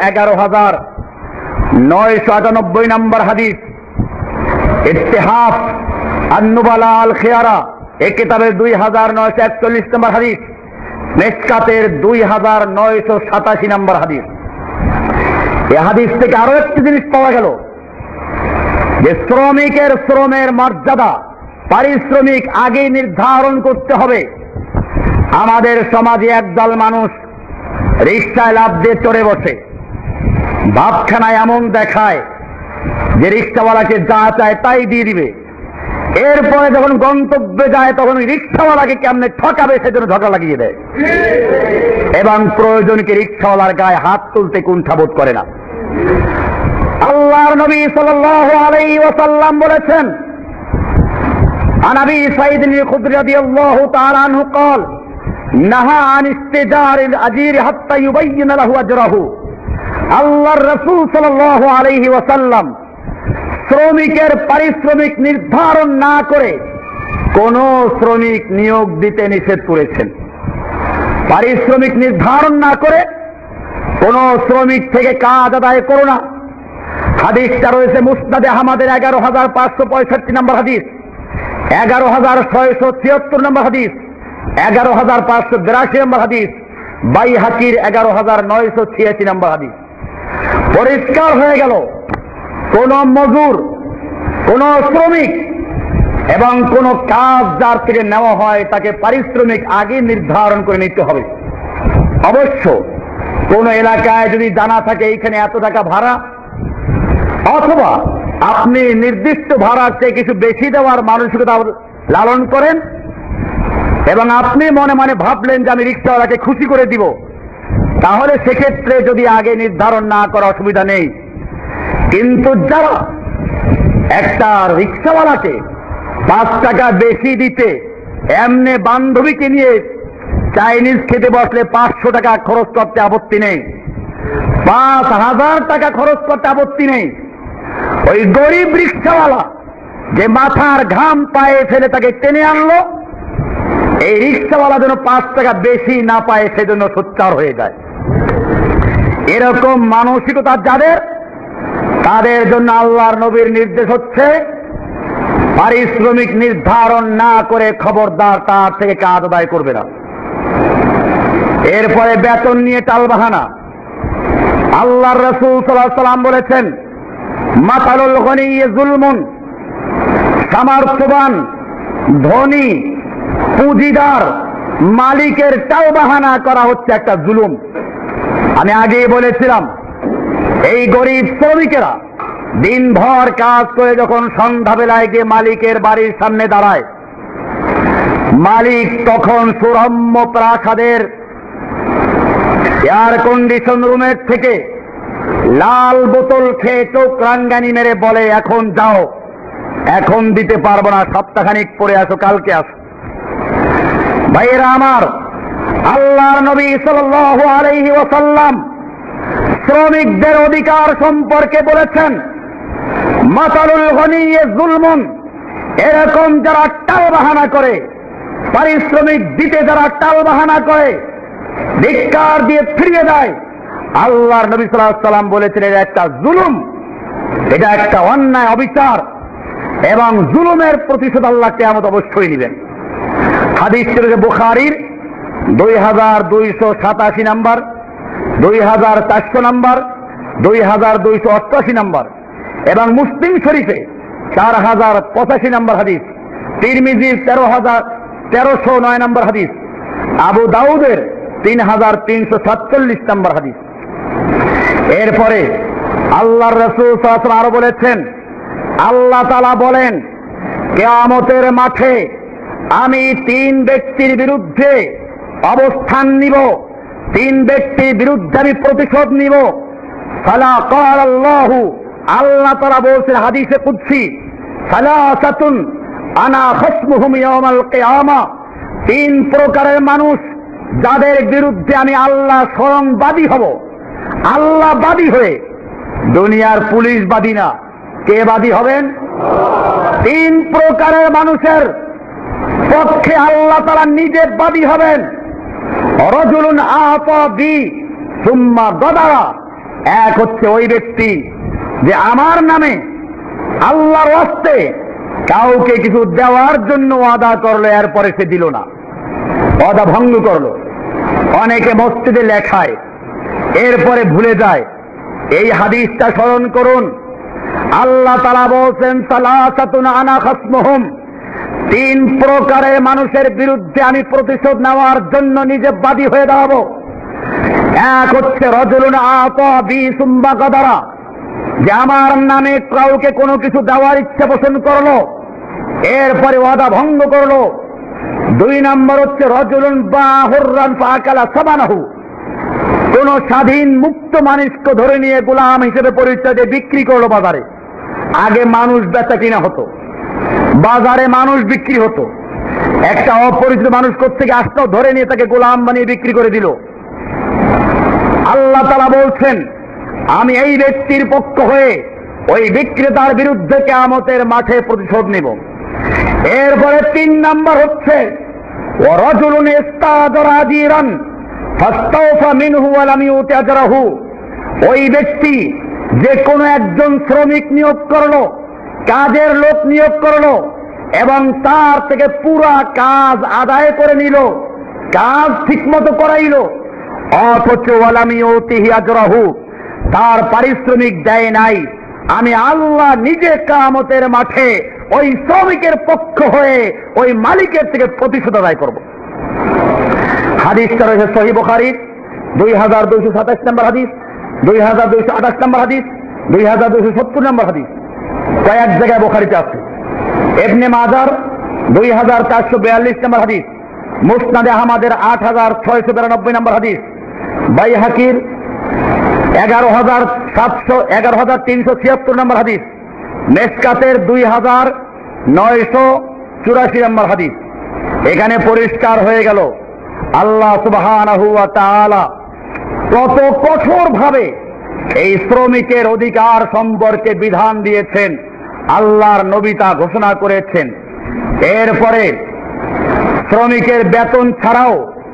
11998 নম্বর হাদিস, ইত্তিহাফ আন-নুবালা আল খিয়ারা এই কিতাবের 2941 নম্বর হাদিস, মিশকাতের 2987 নম্বর হাদিস। এই হাদিস থেকে আরো একটি জিনিস পাওয়া গেল যে শ্রমিকের শ্রমের মর্যাদা, পারিশ্রমিক আগেই নির্ধারণ করতে হবে। আমাদের সমাজে একদল মানুষ রিকশায় লাফ দিয়ে চড়ে বসে, ভাবখানায় এমন দেখায় যে রিকশাওয়ালাকে যা চায় তাই দিয়ে দিবে। এরপরে যখন গন্তব্যে যায় তখন রিকশাওয়ালাকে কেমনে ঠকাবে সেজন্য ঝগড়া লাগিয়ে দেয়, এবং প্রয়োজনকে রিকশাওয়ালার গায়ে হাত তুলতে কুণ্ঠাবোধ করে না। আল্লাহর নবী সাল্লাল্লাহু আলাইহি ওয়াসাল্লাম বলেছেন, আন আবি সাঈদ আল-খুদরি রাদিয়াল্লাহু তাআলা আনহু قال নাহা আন ইস্তিজারিল আজীর হাত্তা ইউবাইয়িনা লাহু আজরাহু। আল্লাহর রাসূল সাল্লাল্লাহু আলাইহি ওয়াসাল্লাম শ্রমিকের পারিশ্রমিক নির্ধারণ না করে কোন শ্রমিক নিয়োগ দিতে নিষেধ করেছেন। পারিশ্রমিক নির্ধারণ না করে কোন শ্রমিক থেকে কাজ আদায় করো না। হাদিসটা রয়েছে মুসনাদে আহমদের 11,565 নম্বর হাদিস, 11,676 নম্বর হাদিস, 11,582 নম্বর হাদিস, বাইহাকির 11,986 নম্বর হাদিস। পরিষ্কার হয়ে গেল, কোন মজুর, কোন শ্রমিক এবং কোন কাজ যার থেকে নেওয়া হয় তাকে পারিশ্রমিক আগে নির্ধারণ করে নিতে হবে। অবশ্য কোন এলাকায় যদি জানা থাকে এইখানে এত টাকা ভাড়া, অথবা আপনি নির্দিষ্ট ভাড়ার চেয়ে কিছু বেশি দেওয়ার মানসিকতা লালন করেন এবং আপনি মনে মনে ভাবলেন যে আমি রিকশাওয়ালাকে খুশি করে দিব, তাহলে সেক্ষেত্রে যদি আগে নির্ধারণ না করা অসুবিধা নেই। কিন্তু যারা একটা রিকশাওয়ালাকে 5 টাকা বেশি দিতে এমনি বান্ধবীকে নিয়ে চাইনিজ খেতে বসলে 500 টাকা খরচ করতে আপত্তি নেই, 5,000 টাকা খরচ করতে আপত্তি নেই, ওই গরিব রিকশাওয়ালা যে মাথার ঘাম পায়ে ফেলে তাকে টেনে আনলো, এই রিকশাওয়ালা যেন 5 টাকা বেশি না পায় সেজন্য সোচ্চার হয়ে যায়। এরকম মানসিকতা যাদের, তাদের জন্য আল্লাহর নবীর নির্দেশ হচ্ছে পারিশ্রমিক নির্ধারণ না করে খবরদার তার থেকে কাজ আদায় করবে না। এরপরে বেতন নিয়ে টালবাহানা। আল্লাহর রাসূল সাল্লাল্লাহু আলাইহি ওয়াসাল্লাম বলেছেন, মাতালুল গনিয়্যি যুলমুন, সামর্থ্যবান, ধনী, পুঁজিদার মালিকের টালবাহানা করা হচ্ছে একটা জুলুম। আমি আগেই বলেছিলাম, এই গরিব শ্রমিকেরা দিনভর কাজ করে যখন সন্ধ্যাবেলায় গিয়ে মালিকের বাড়ির সামনে দাঁড়ায়, মালিক তখন সুরম্য প্রাসাদের এয়ার কন্ডিশন রুমের থেকে লাল বোতল খেয়ে চোখ রাঙ্গানি মেরে বলে, এখন যাও, এখন দিতে পারবো না, সপ্তাহখানিক পরে আসো, কালকে আসো। ভাইয়েরা আমার, আল্লাহর নবী সাল্লাল্লাহু আলাইহি ওয়াসাল্লাম শ্রমিকদের অধিকার সম্পর্কে বলেছেন, মাতালুল গনিয়্যি যুলমুন, এরকম যারা টালবাহানা করে, পারিশ্রমিক দিতে যারা টালবাহানা করে, ধিক্কার দিয়ে ফিরিয়ে দেয়, আল্লাহর নবী সাল্লাল্লাহু আলাইহি ওয়াসাল্লাম বলেছেন এটা একটা জুলুম, এটা একটা অন্যায়, অবিচার, এবং জুলুমের প্রতিশোধ আল্লাহ কিয়ামত অবশ্যই নেবেন। হাদিস রয়েছে বুখারীর 2287 নম্বর, 2400 নম্বর, 2288 নম্বর, এবং মুসলিম শরীফে 4085 নম্বর হাদিস, তিরমিজির 1309 নম্বর হাদিস, আবু দাউদের 3347 নম্বর হাদিস। এরপরে আল্লাহর রাসূল সাল্লাল্লাহু আলাইহি ওয়াসাল্লাম আরো বলেছেন, আল্লাহ তাআলা বলেন, কিয়ামতের মাঠে আমি 3 ব্যক্তির বিরুদ্ধে অবস্থান নিব, 3 ব্যক্তির বিরুদ্ধে আমি প্রতিশোধ নিব। ফালা ক্বাল আল্লাহু, আল্লাহ তাআলা বলছেন হাদিসে কুদসি, সালাসাতুন আনা খাসমুহুম ইয়াউমাল কিয়ামা, 3 প্রকারের মানুষ যাদের বিরুদ্ধে আমি আল্লাহ স্বয়ং বাদী হব। আল্লাহ বাদী হয়ে, দুনিয়ার পুলিশ বাদী না, কে বাদী হবেন? 3 প্রকারের মানুষের পক্ষে আল্লাহ তাআলা নিজে বাদী হবেন। রাজুলুন আতা বি সুম্মা গাদারা, এক হচ্ছে ওই ব্যক্তি যে আমার নামে আল্লাহর ওয়াস্তে কাউকে কিছু দেওয়ার জন্য ওয়াদা করলো, এরপরে সে দিল না, ওয়াদা ভঙ্গ করলো। অনেকে মসজিদে লেখায়, এরপরে ভুলে যায়। এই হাদিসটা স্মরণ করুন। আল্লাহ তাআলা বলছেন, সালাসাতুন আনা খাসমুহুম, তিন প্রকারের মানুষের বিরুদ্ধে আমি প্রতিশোধ নেওয়ার জন্য নিজে বাদী হয়ে দাঁড়াবো। এক হচ্ছে রজুলুন আতা বিসুম্বা গাদারা, যে আমার নামে কাউকে কোনো কিছু দেওয়ার ইচ্ছা পোষণ করলো, এরপরে ওয়াদা ভঙ্গ করলো। দুই নম্বর হচ্ছে রজুলুন বাহুররান ফাকালা সাবানাহু, কোন স্বাধীন মুক্ত মানুষকে ধরে নিয়ে গোলাম হিসেবে পরিচয় দিয়ে বিক্রি করলো বাজারে। আগে মানুষ বেচা কিনা হতো, বাজারে মানুষ বিক্রি হতো, একটা অপরিচিত মানুষ কোত্থেকে আসতো, ধরে নিয়ে তাকে গোলাম বানিয়ে বিক্রি করে দিল। আল্লাহ তাআলা বলছেন, আমি এই ব্যক্তির পক্ষ হয়ে ওই বিক্রেতার বিরুদ্ধে কিয়ামতের মাঠে প্রতিশোধ নেব। এরপরে তিন নাম্বার হচ্ছে ওয়ারাজুলুন ইস্তাজারা আজীরান ফাস্তাওফা মিনহু ওয়া লাম ইউতি আজরাহু, ওই ব্যক্তি যে কোনো একজন শ্রমিক নিয়োগ করলো, কাজের লোক নিয়োগ করলো এবং তার থেকে পুরা কাজ আদায় করে নিল, কাজ ঠিকমতো করাইলো, অথচ ওয়া লাম ইউতিহি আজরাহু, তার পারিশ্রমিক দেয় নাই, আমি আল্লাহ নিজে কিয়ামতের মাঠে ওই শ্রমিকের পক্ষ হয়ে ওই মালিকের থেকে প্রতিশোধ আদায় করব। হাদিসটা রয়েছে সহিহ বুখারীর 2227 নম্বর হাদিস, 2228 নম্বর হাদিস, 2270 নম্বর হাদিস, কয়েক জায়গায় বুখারীতে আছে। ইবনে মাজার 2442 নম্বর হাদিস, মুসনাদে আহমদের 8692 নম্বর হাদিস, বাইহাকির 11376 নম্বর হাদিস, মেশকাতের 2984 নম্বর হাদিস। এখানে পরিষ্কার হয়ে গেল আল্লাহ সুবহানাহু ওয়া তাআলা কত কঠোর ভাবে এই শ্রমিকের অধিকার সম্পর্কে বিধান দিয়েছেন, আল্লাহর নবী তা ঘোষণা করেছেন। এরপরে শ্রমিকের বেতন ছাড়াও,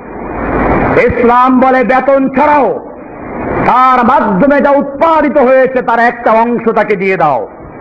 ইসলাম বলে বেতন ছাড়াও তার মাধ্যমে যা উৎপাদিত হয়েছে তার একটা অংশ তাকে দিয়ে দাও।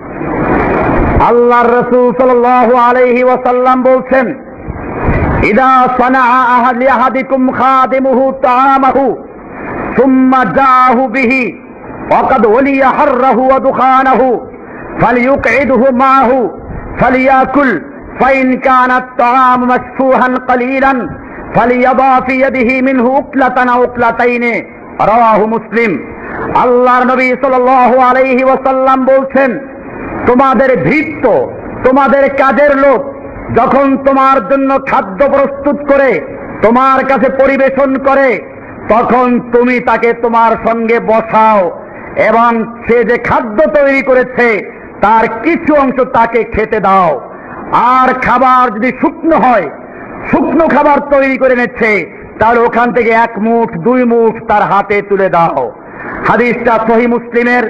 আল্লাহর রাসূল সাল্লাল্লাহু আলাইহি ওয়াসাল্লাম বলছেন, ইদা সানাআ আহাদিকুম খাদিমুহু তাআমাহু সুম্মা জাআহু বিহি ওয়াকাদ ওয়ালিয়া হাররাহু ওয়া দুখানাহু ফালিয়ুকঈদহু মাহু ফালিয়াকুল ফাইন কানা আত-তাআম মাসফুহান কলিলান ফালিয়াদা ফি ইয়াদিহি মিনহু উকলাতান আও উকলাতাইনি, রাওয়াহু মুসলিম। আল্লাহর নবী সাল্লাল্লাহু আলাইহি ওয়াসাল্লাম বলছেন, তোমাদের ভৃত্য, তোমাদের কাজের লোক যখন তোমার জন্য খাদ্য প্রস্তুত করে তোমার কাছে পরিবেশন করে, তখন তুমি তাকে তোমার সঙ্গে বসাও এবং সে যে খাদ্য তৈরি করেছে তার কিছু অংশ তাকে খেতে দাও। আর খাবার যদি শুকনো হয়, শুকনো খাবার তৈরি করে নিচ্ছে, তাহলে ওখান থেকে 1 মুঠ 2 মুঠ তার হাতে তুলে দাও। হাদিসটা সহিহ মুসলিমের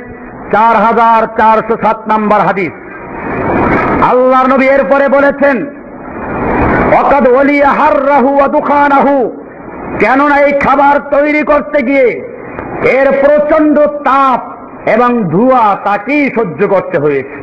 4407 নম্বর হাদিস। আল্লাহর নবী এরপরে বলেছেন, ওয়াকাদ ওয়ালিয়া হাররাহু ওয়া দুখানাহু, কেননা এই খাবার তৈরি করতে গিয়ে এর প্রচন্ড তাপ এবং ধোঁয়া তাকেই সহ্য করতে হয়েছে।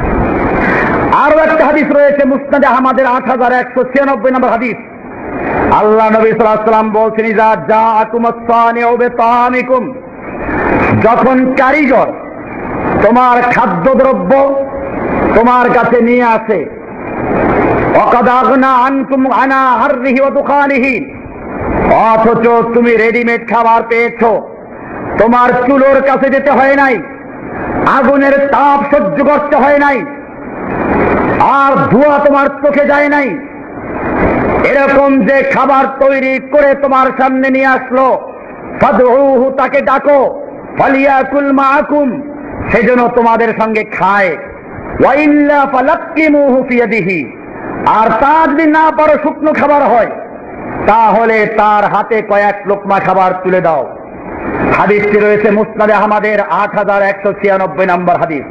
আরো একটা হাদিস রয়েছে মুসনাদে আহমদের 8196 নম্বর হাদিস। আল্লাহ নবী সাল্লাল্লাহু আলাইহি ওয়াসাল্লাম বলছেন, ইযা জাআকুমুস সানিউ বিতামিকুম, যখন কারিগর তোমার খাদ্যদ্রব্য তোমার কাছে নিয়ে আসে, ওয়াকাদ আগনা আনকুম আনা হাররিহি ওয়া দুখানিহি, অথচ তুমি রেডিমেড খাবার পেয়েছো, তোমার চুলোর কাছে যেতে হয় নাই, আগুনের তাপ সহ্য করতে হয় নাই, আর ধোঁয়া তোমার চোখে যায় নাই, এরকম যে খাবার তৈরি করে তোমার সামনে নিয়ে আসলো, ফাদউহু, তাকে ডাকো, ফালিয়াকুল মাআকুম, সেজন্য তোমাদের সঙ্গে খায়, ওয়া ইল্লা ফালাক্কিমুহু ফি ইয়াদিহি, আর তা যদি না পারো শুকনো খাবার হয়, তাহলে তার হাতে কয়েক লোকমা খাবার তুলে দাও। হাদিসটি রয়েছে মুসনাদে আহমদের 8196 নম্বর হাদিস।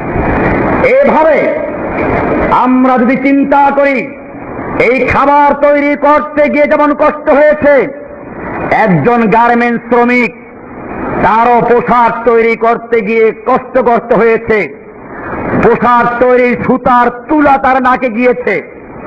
এভাবে আমরা যদি চিন্তা করি, এই খাবার তৈরি করতে গিয়ে যেমন কষ্ট হয়েছে, একজন গার্মেন্টস শ্রমিক তারও পোশাক তৈরি করতে গিয়ে কষ্ট করতে হয়েছে, পোশাক তৈরির সুতার তুলা তার নাকে গিয়েছে,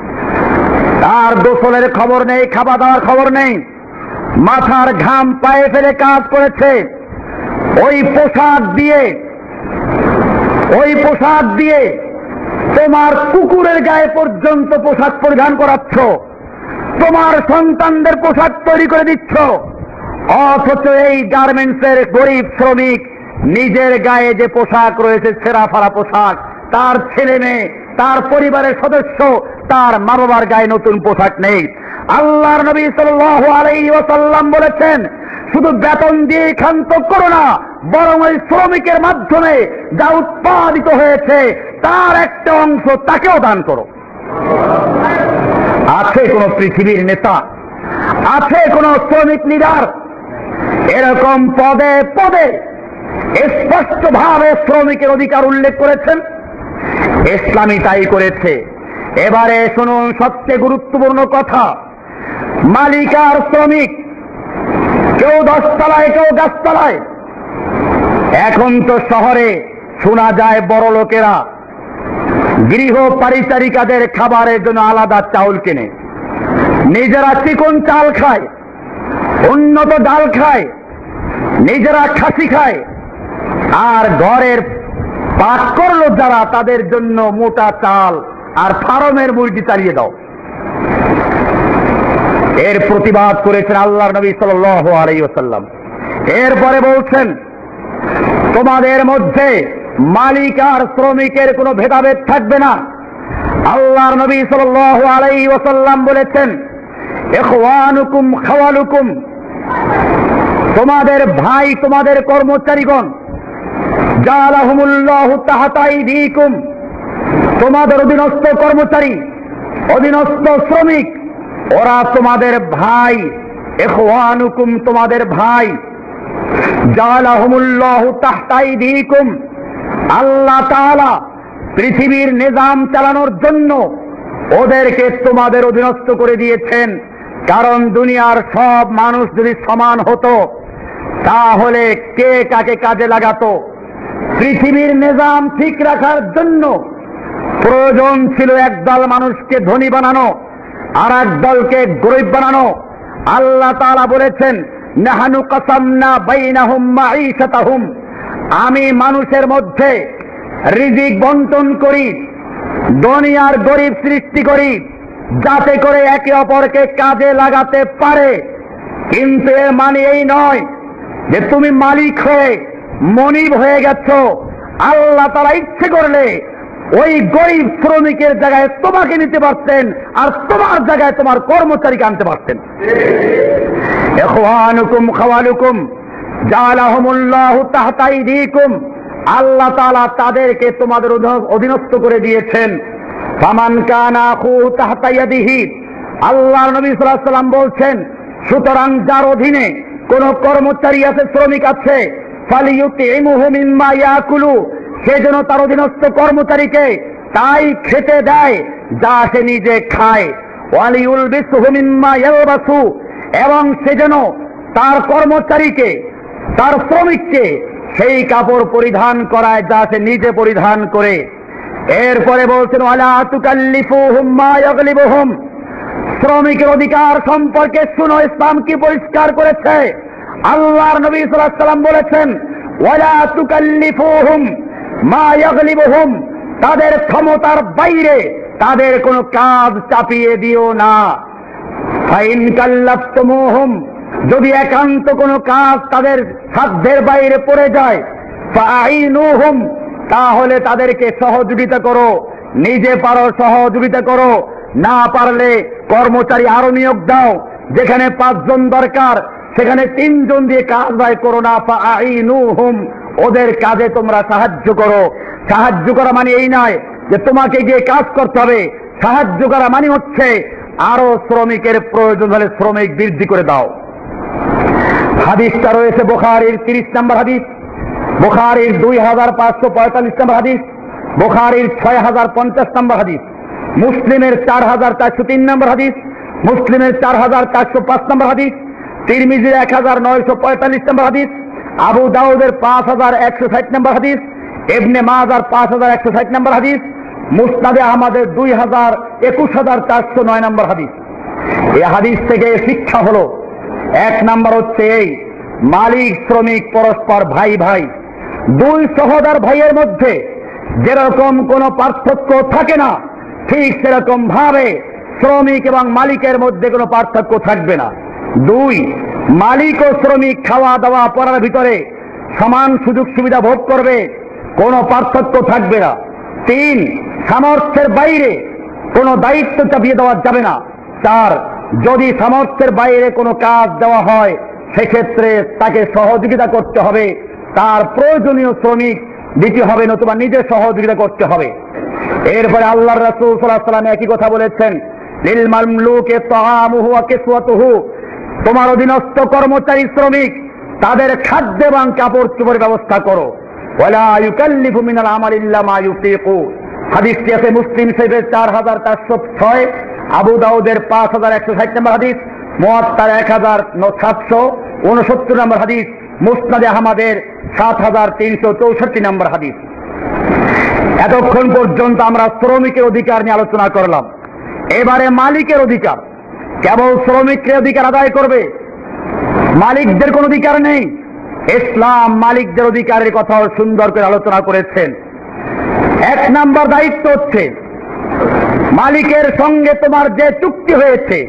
তার গোসলের খবর নেই, খাওয়া দাওয়ার খবর নেই, মাথার ঘাম পায়ে ফেলে কাজ করেছে, ওই পোশাক দিয়ে তোমার কুকুরের গায়ে পর্যন্ত পোশাক পরিধান করাচ্ছ, তোমার সন্তানদের পোশাক তৈরি করে দিচ্ছ, অথচ এই গার্মেন্টসের গরিব শ্রমিক নিজের গায়ে যে পোশাক রয়েছে ছেঁড়া ফাড়া পোশাক, তার ছেলে মেয়ে, তার পরিবারের সদস্য, তার মা বাবার গায়ে নতুন পোশাক নেই। আল্লাহর নবী সাল্লাল্লাহু আলাইহি ওয়াসাল্লাম বলেছেন, শুধু বেতন দিয়ে ক্ষান্ত করো না, বরং ওই শ্রমিকের মাধ্যমে যা উৎপাদিত হয়েছে তার একটা অংশ তাকেও দান করো। আছে কোন পৃথিবীর নেতা, আছে কোন শ্রমিক লিডার এরকম পদে পদে স্পষ্টভাবে শ্রমিকের অধিকার উল্লেখ করেছেন? ইসলামই তাই করেছে। এবারে শুনুন সবচেয়ে গুরুত্বপূর্ণ কথা, মালিক আর শ্রমিক, কেউ 10 তলায় কেউ গাছতলায়। এখন তো শহরে শোনা যায় বড় লোকেরা গৃহ পরিচারিকাদের খাবারের জন্য আলাদা চাউল কেনে, নিজেরা চিকন চাল খায়, উন্নত ডাল খায়, নিজেরা খাসি খায়, আর ঘরের পাক করলো যারা তাদের জন্য মোটা চাল আর ফার্মের মুরগি চালিয়ে দাও। এর প্রতিবাদ করেছেন আল্লাহর নবী সাল্লাল্লাহু আলাইহি ওয়াসাল্লাম। এরপরে বলছেন, তোমাদের মধ্যে মালিক আর শ্রমিকের কোনো ভেদাভেদ থাকবে না। আল্লাহর নবী সাল্লাল্লাহু আলাইহি ওয়াসাল্লাম বলেছেন, ইখওয়ানুকুম খাওয়ালুকুম, তোমাদের ভাই তোমাদের কর্মচারীগণ, জালাহুমুল্লাহু তাহতা আইদিকুম, তোমাদের অধীনস্থ কর্মচারী, অধীনস্থ শ্রমিক, ওরা তোমাদের ভাই। ইখওয়ানুকুম, তোমাদের ভাই। জালাহুমুল্লাহু তাহতা আইদিকুম, আল্লাহ তাআলা পৃথিবীর নিজাম চালানোর জন্য ওদেরকে তোমাদের অধীনস্থ করে দিয়েছেন। কারণ দুনিয়ার সব মানুষ যদি সমান হতো তাহলে কে কাকে কাজে লাগাতো? পৃথিবীর নিজাম ঠিক রাখার জন্য প্রয়োজন ছিল একদল মানুষকে ধনী বানানো আর এক দলকে গরিব বানানো। আল্লাহ তাআলা বলেছেন, নাহনু কাসামনা বাইনাহুম মাঈশাতাহুম, আমি মানুষের মধ্যে রিজিক বন্টন করি, ধনী আর গরিব সৃষ্টি করি, যাতে করে একে অপরকে কাজে লাগাতে পারে। কিন্তু এর মানে এই নয় যে তুমি মালিক হয়ে মনিব হয়ে গেছো। আল্লাহ তাআলা ইচ্ছে করলে ওই গরিব শ্রমিকের জায়গায় তোমাকে নিতে পারতেন আর তোমার জায়গায় তোমার কর্মচারীকে আনতে পারতেন। ইখওয়ানুকুম খাওয়ালুকুম জালাহুমুল্লাহু তাহতা আইদিকুম, আল্লাহ তাআলা তাদেরকে তোমাদের অধীনস্থ করে দিয়েছেন। ফামান কানা আখুহু তাহতা ইয়াদিহি, আল্লাহর নবী সাল্লাল্লাহু আলাইহি ওয়াসাল্লাম বলছেন, সুতরাং যার অধীনে কোন কর্মচারী আছে, শ্রমিক আছে, ফালিয়ুতিমুহু মিম্মা ইয়াকুলু, সে যেন তার অধীনস্থ কর্মচারীকে তাই খেতে দেয় যা সে নিজে খায়। ওয়ালিউলবিসুহু মিম্মা ইয়ালবাসু, এবং সে যেন তার কর্মচারীকে, তার শ্রমিককে সেই কাপড় পরিধান করায় যা সে নিজে পরিধান করে। এরপরে বলছেন, ওয়ালা তুকাল্লিফুহুম মা ইয়াগলিবুহুম, শ্রমিকের অধিকার সম্পর্কে শুনো, ইসলাম কি পরিষ্কার করেছে। আল্লাহর নবী সাল্লাল্লাহু আলাইহি ওয়াসাল্লাম বলেছেন, ওয়ালা তুকাল্লিফুহুম মা ইয়াগলিবুহুম, তাদের ক্ষমতার বাইরে তাদের কোনো কাজ চাপিয়ে দিও না। ফাইন কাল্লাফতুমুহুম, যদি একান্ত কোনো কাজ তাদের সাধ্যের বাইরে পড়ে যায়, ফাআইনুহুম, তাহলে তাদেরকে সহযোগিতা করো, নিজে পারো সহযোগিতা করো, না পারলে কর্মচারী আরো নিয়োগ দাও। যেখানে 5 জন দরকার সেখানে 3 জন দিয়ে কাজ ব্যয় করো না। ফাআইনুহুম, ওদের কাজে তোমরা সাহায্য করো। সাহায্য করা মানে এই নয় যে তোমাকে গিয়ে কাজ করতে হবে। সাহায্য করা মানে হচ্ছে আরো শ্রমিকের প্রয়োজন হলে শ্রমিক বৃদ্ধি করে দাও। হাদিসটা রয়েছে বুখারীর 30 নম্বর হাদিস, বুখারীর 2545 নম্বর হাদিস, বুখারীর 6050 নম্বর হাদিস, মুসলিমের 4403 নম্বর হাদিস, মুসলিমের 4405 নম্বর হাদিস, তিরমিজির 1945 নম্বর হাদিস, আবু দাউদের 5160 নম্বর হাদিস, ইবনে মাজার 5160 নম্বর হাদিস, মুসনাদে আহমদের 2121409 নম্বর হাদিস। এই হাদিস থেকে শিক্ষা হলো, 1 নাম্বার হচ্ছে এই, মালিক শ্রমিক পরস্পর ভাই ভাই। 2 সহোদর ভাইয়ের মধ্যে যেরকম কোনো পার্থক্য থাকে না, ঠিক সেরকম ভাবে শ্রমিক এবং মালিকের মধ্যে কোনো পার্থক্য থাকবে না। 2, মালিক ও শ্রমিক খাওয়া দাওয়া পড়ার ভিতরে সমান সুযোগ সুবিধা ভোগ করবে, কোনো পার্থক্য থাকবে না। 3, সামর্থ্যের বাইরে কোনো দায়িত্ব চাপিয়ে দেওয়া যাবে না। 4, যদি সামর্থ্যের বাইরে কোনো কাজ দেওয়া হয় সেক্ষেত্রে তাকে সহযোগিতা করতে হবে, তার প্রয়োজনীয় শ্রমিক দিতে হবে, নতুবা নিজে সহযোগিতা করতে হবে। এরপরে আল্লাহর রাসূল সাল্লাল্লাহু আলাইহি ওয়াসাল্লাম একই কথা বলেছেন, লিল মামলুকি তাআমুহু ওয়া কিসওয়াতুহু, তোমার অধীনস্থ কর্মচারী শ্রমিক তাদের খাদ্য এবং কাপড় চোপড়ের ব্যবস্থা করো। ওয়ালা ইউকাল্লিফু মিনাল আমালি ইল্লা মা ইউতিকু, হাদিসটি আছে মুসলিম শরীফের 4406, আবু দাউদের 5160 নম্বর হাদিস, মুয়াত্তার 1769 নম্বর হাদিস, মুসনাদে আহমদের 7364 নম্বর হাদিস। এতক্ষণ পর্যন্ত আমরা শ্রমিকের অধিকার নিয়ে আলোচনা করলাম। এবারে মালিকের অধিকার। কেবল শ্রমিকের অধিকার আদায় করবে, মালিকদের কোনো অধিকার নেই। ইসলাম মালিকদের অধিকারের কথাও সুন্দর করে আলোচনা করেছেন। 1 নম্বর দায়িত্ব হচ্ছে মালিকের সঙ্গে তোমার যে চুক্তি হয়েছে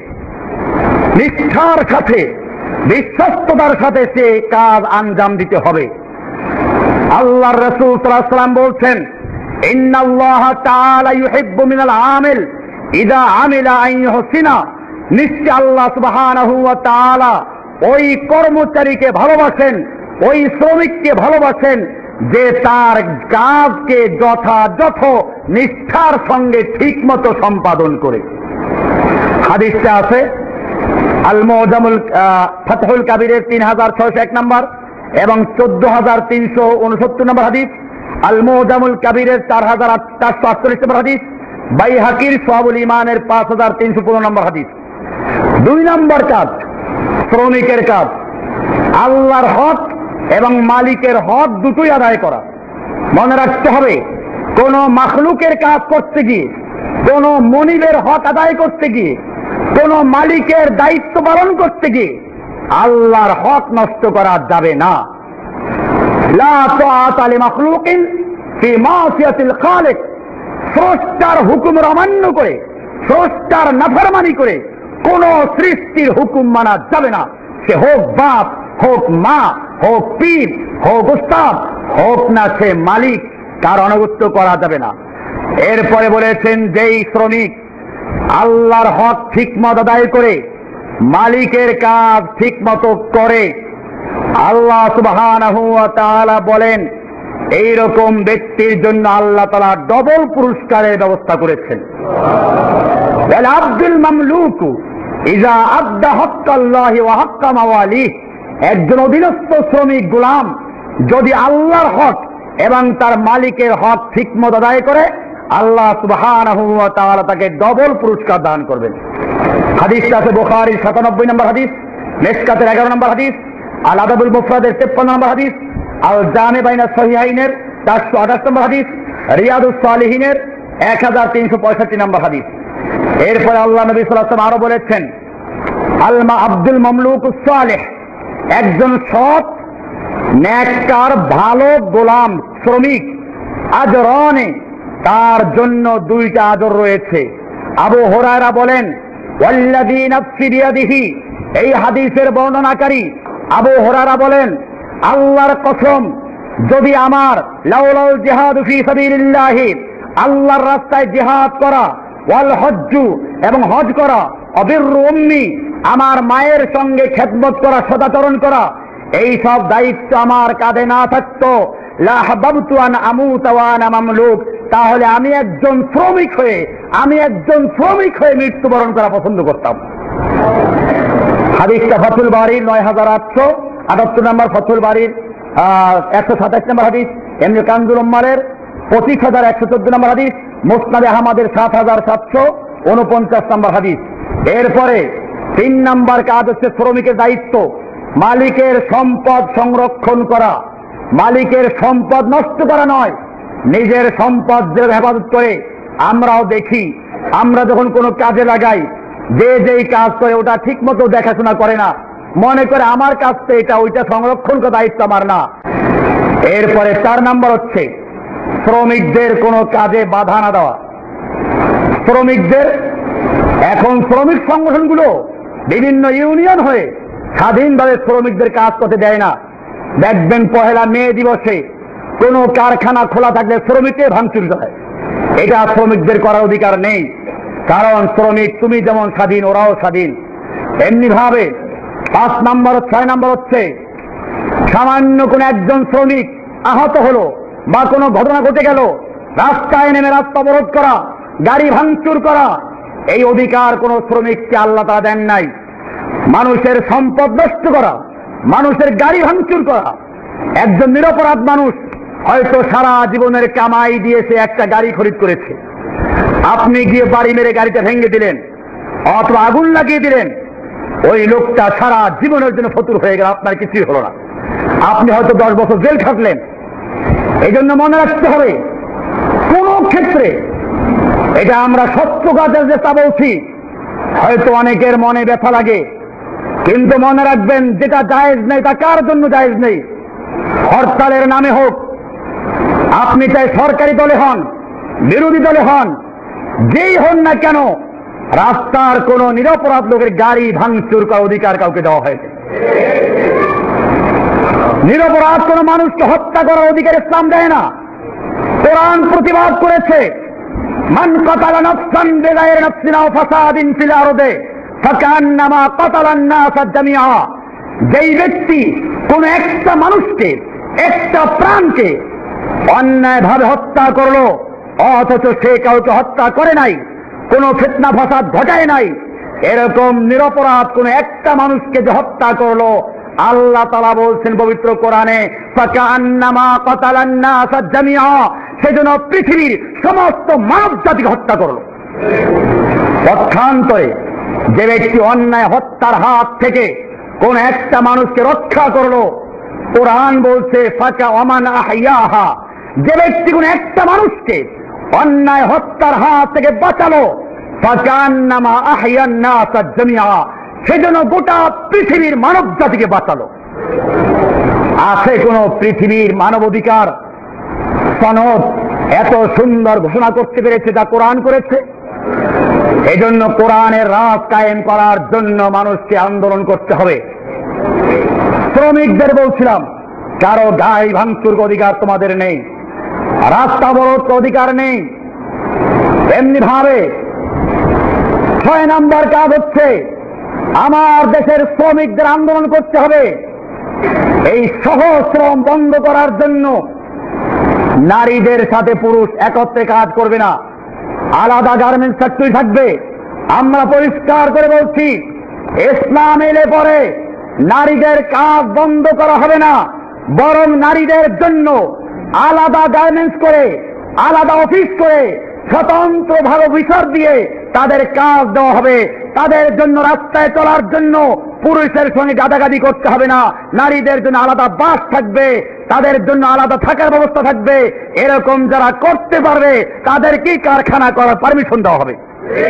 নিষ্ঠার সাথে, বিশ্বস্ততার সাথে সে কাজ আঞ্জাম দিতে হবে। আল্লাহর রাসূল সাল্লাল্লাহু আলাইহি ওয়াসাল্লাম বলছেন, ইন্নাল্লাহা তাআলা ইউহিব্বু মিনাল আমিল ইযা আমিলা আন ইউহসিনা, নিশ্চয় আল্লাহ সুবহানাহু ওয়া তাআলা ওই কর্মচারীকে ভালোবাসেন, ওই শ্রমিককে ভালোবাসেন যে তার কাজকে যথাযথ নিষ্ঠার সঙ্গে ঠিকমতো সম্পাদন করে। হাদিসটা আছে আল মুজামুল ফাতহুল কাবীরের 3601 নম্বর এবং 14369 নম্বর হাদিস, আল মুজামুল কাবীরের 4848 নম্বর হাদিস, বাইহাকির শুআবুল ঈমানের 5315 নম্বর হাদিস। 2 নম্বর কাজ, শ্রমিকের কাজ আল্লাহর হক এবং মালিকের হক দুটোই আদায় করা। মনে রাখতে হবে, কোন মাখলুকের কাজ করতে গিয়ে, কোন মনিবের হক আদায় করতে গিয়ে, কোন মালিকের দায়িত্ব পালন করতে গিয়ে আল্লাহর হক নষ্ট করা যাবে না। লা তাআতা লিমাখলুকিন ফি মাসিয়াতিল খালিক, স্রষ্টার হুকুম অমান্য করে, স্রষ্টার নাফরমানি করে কোন সৃষ্টির হুকুম মানা যাবে না। সে হোক বাপ, হোক মা, হোক পীর, হোক উস্তাদ, হোক না সে মালিক, তার অনুগত্য করা যাবে না। এরপরে বলেছেন, যেই শ্রমিক আল্লাহর হক ঠিকমতো আদায় করে, মালিকের কাজ ঠিকমতো করে, আল্লাহ সুবহানাহু ওয়া তাআলা বলেন এইরকম ব্যক্তির জন্য আল্লাহ তাআলা ডবল পুরস্কারের ব্যবস্থা করেছেন। ওয়াল আব্দুল মামলুকু ইযা আদ্দা হাক্কাল্লাহি ওয়া হাক্কা মাওয়ালিহি, একজন অধীনস্থ শ্রমিক গোলাম যদি আল্লাহর হক এবং তার মালিকের হক ঠিকমতো আদায় করে, আল্লাহ সুবহানাহু ওয়া তাআলা তাকে ডবল পুরস্কার দান করবেন। হাদিসটা আছে বুখারীর 97 নম্বর হাদিস, মিশকাতের 11 নম্বর হাদিস, আল আদাবুল মুফরাদের 53 নম্বর হাদিস, আল জামে বাইনা সহিহাইনের 428 নম্বর হাদিস, রিয়াদুস সালিহিনের 1365 নম্বর হাদিস। এরপরে আল্লাহ নবী সাল্লাল্লাহু আলাইহি ওয়াসাল্লাম আরো বলেছেন, আলমা আব্দুল মামলুকুস সালেহ, একজন সৎ নেককার ভালো গোলাম শ্রমিক, আজরানে, তার জন্য 2টা আজর রয়েছে। আবু হুরায়রা বলেন, ওয়াল্লাযী নাফসি বিয়াদিহি, এই হাদিসের বর্ণনাকারী আবু হুরায়রা বলেন, আল্লাহর কসম, যদি আমার লাউলাল জিহাদু ফি সাবিলিল্লাহি, আল্লাহর রাস্তায় জিহাদ করা, ওয়াল হজ্জু, এবং হজ করা, অবিররু উম্মি, আমার মায়ের সঙ্গে খেদমত করা, সদাচরণ করা, এই সব দায়িত্ব আমার কাঁধে না থাকতো, লা হাবাবতু আন আমুতা ওয়া আনা মামলুক, তাহলে আমি একজন শ্রমিক হয়ে মৃত্যুবরণ করা পছন্দ করতাম। হাদিসটা ফাতুল বারীর 9878 নম্বর, ফাতুল বারীর 127 নম্বর হাদিস, এমনি কানজুল উম্মালের 25114 নম্বর হাদিস, মুসনাদে আহমদের 7749 নম্বর হাদিস। এরপরে 3 নম্বর কাজ হচ্ছে শ্রমিকের দায়িত্ব মালিকের সম্পদ সংরক্ষণ করা, মালিকের সম্পদ নষ্ট করা নয়, নিজের সম্পদ যে হেফাজত করে। আমরাও দেখি, আমরা যখন কোনো কাজে লাগাই, যেই কাজ করে ওটা ঠিক মতো দেখাশোনা করে না, মনে করে আমার কাছ থেকে এটা, ওইটা সংরক্ষণ করার দায়িত্ব আমার না। এরপরে 4 নম্বর হচ্ছে শ্রমিকদের কোনো কাজে বাধা না দেওয়া। শ্রমিকদের এখন শ্রমিক সংগঠনগুলো বিভিন্ন ইউনিয়ন হয়ে স্বাধীনভাবে শ্রমিকদের কাজ করতে দেয় না। দেখবেন পহেলা মে দিবসে কোনো কারখানা খোলা থাকলে শ্রমিকদের ভাঙচুর করে। এটা শ্রমিকদের করার অধিকার নেই, কারণ শ্রমিক তুমি যেমন স্বাধীন ওরাও স্বাধীন। এমনি ভাবে 5 নম্বর 6 নম্বর হচ্ছে সামান্য কোন একজন শ্রমিক আহত হলো বা কোনো ঘটনা ঘটে গেল, রাস্তায় নেমে রাস্তা অবরোধ করা, গাড়ি ভাঙচুর করা, এই অধিকার কোন শ্রমিককে আল্লাহ তাআলা দেন নাই। মানুষের সম্পদ নষ্ট করা, মানুষের গাড়ি ভাঙচুর করা, একজন নিরপরাধ মানুষ হয়তো সারা জীবনের কামাই দিয়ে সে একটা গাড়ি খরিদ করেছে, আপনি গিয়ে বাড়ি মেরে গাড়িটা ভেঙে দিলেন অথবা আগুন লাগিয়ে দিলেন, ওই লোকটা সারা জীবনের জন্য ফতুর হয়ে গেল, আপনার কিছুই হলো না, আপনি হয়তো 10 বছর জেল খাটলেন। এই জন্য মনে রাখতে হবে কোন ক্ষেত্রে, এটা আমরা সত্য কাজের চেষ্টা বলছি, হয়তো অনেকের মনে ব্যথা লাগে, কিন্তু মনে রাখবেন যেটা জায়েজ নেই তা কার জন্য জায়েজ নেই। হরতালের নামে হোক, আপনি চাই সরকারি দলে হন, বিরোধী দলে হন, যেই হন না কেন, রাস্তার কোন নিরপরাধ লোকের গাড়ি ভাঙচুর করার অধিকার কাউকে দেওয়া হয়েছে। নিরপরাধ কোন মানুষকে হত্যা করার অধিকার ইসলাম দেয় না। কোরআন প্রতিবাদ করেছে, মান কাতালা নাফসান বিগাইরি নাফসিন আও ফাসাদিন ফিল আরদি ফাকান্নামা কাতালান নাস জামিআ। যেই ব্যক্তি কোন একটা মানুষকে, একটা প্রাণকে অন্যায়ভাবে হত্যা করলো অথচ সে কাউকে হত্যা করে নাই, কোন ফিতনা ফাসাদ ঘটায় নাই, এরকম নিরপরাধ কোন একটা মানুষকে যে হত্যা করলো, আল্লাহ তাআলা বলছেন পবিত্র কোরআনে, ফাকান্নামা কাতালান নাস জামিআ, সেজন্য পৃথিবীর সমস্ত মানব জাতিকে হত্যা করলো। পক্ষান্তরে যে ব্যক্তি অন্যায় হত্যার হাত থেকে কোন একটা মানুষকে রক্ষা করলো, কোরআন বলছে ফাকা ওমান আহইয়াহা, যে ব্যক্তি কোন একটা মানুষকে অন্যায় হত্যার হাত থেকে বাঁচালো, ফাকান্নামা আহইয়ান নাস জামিআ, সেজন্য গোটা পৃথিবীর মানব জাতিকে বাঁচালো। আছে কোন পৃথিবীর মানবাধিকার সনদ এত সুন্দর ঘোষণা করতে পেরেছে যা কোরআন করেছে? এই জন্য কোরআনের রাজ কায়েম করার জন্য মানুষকে আন্দোলন করতে হবে। শ্রমিকদের বলছিলাম, কারো গাড়ি ভাঙচুর অধিকার তোমাদের নেই, রাস্তা অবরোধ অধিকার নেই। এমনি ভাবে 6 নম্বর কাজ হচ্ছে আমার দেশের শ্রমিকদের আন্দোলন করতে হবে। এই সহশ্রম বন্ধ করার জন্য নারীদের সাথে পুরুষ একত্রে কাজ করবে না, আলাদা গার্মেন্টস ফ্যাক্টরি থাকবে। আমরা পরিষ্কার করে বলছি, ইসলাম এলে পরে নারীদের কাজ বন্ধ করা হবে না, বরং নারীদের জন্য আলাদা গার্মেন্টস করে, আলাদা অফিস করে, স্বতন্ত্রভাবে বিচার দিয়ে তাদের কাজ দেওয়া হবে। তাদের জন্য রাস্তায় চলার জন্য পুরুষের সঙ্গে গাদাগাদি করতে হবে না, নারীদের জন্য আলাদা বাস থাকবে, তাদের জন্য আলাদা থাকার ব্যবস্থা থাকবে। এরকম যারা করতে পারবে তাদেরকে কারখানা করার পারমিশন দেওয়া হবে।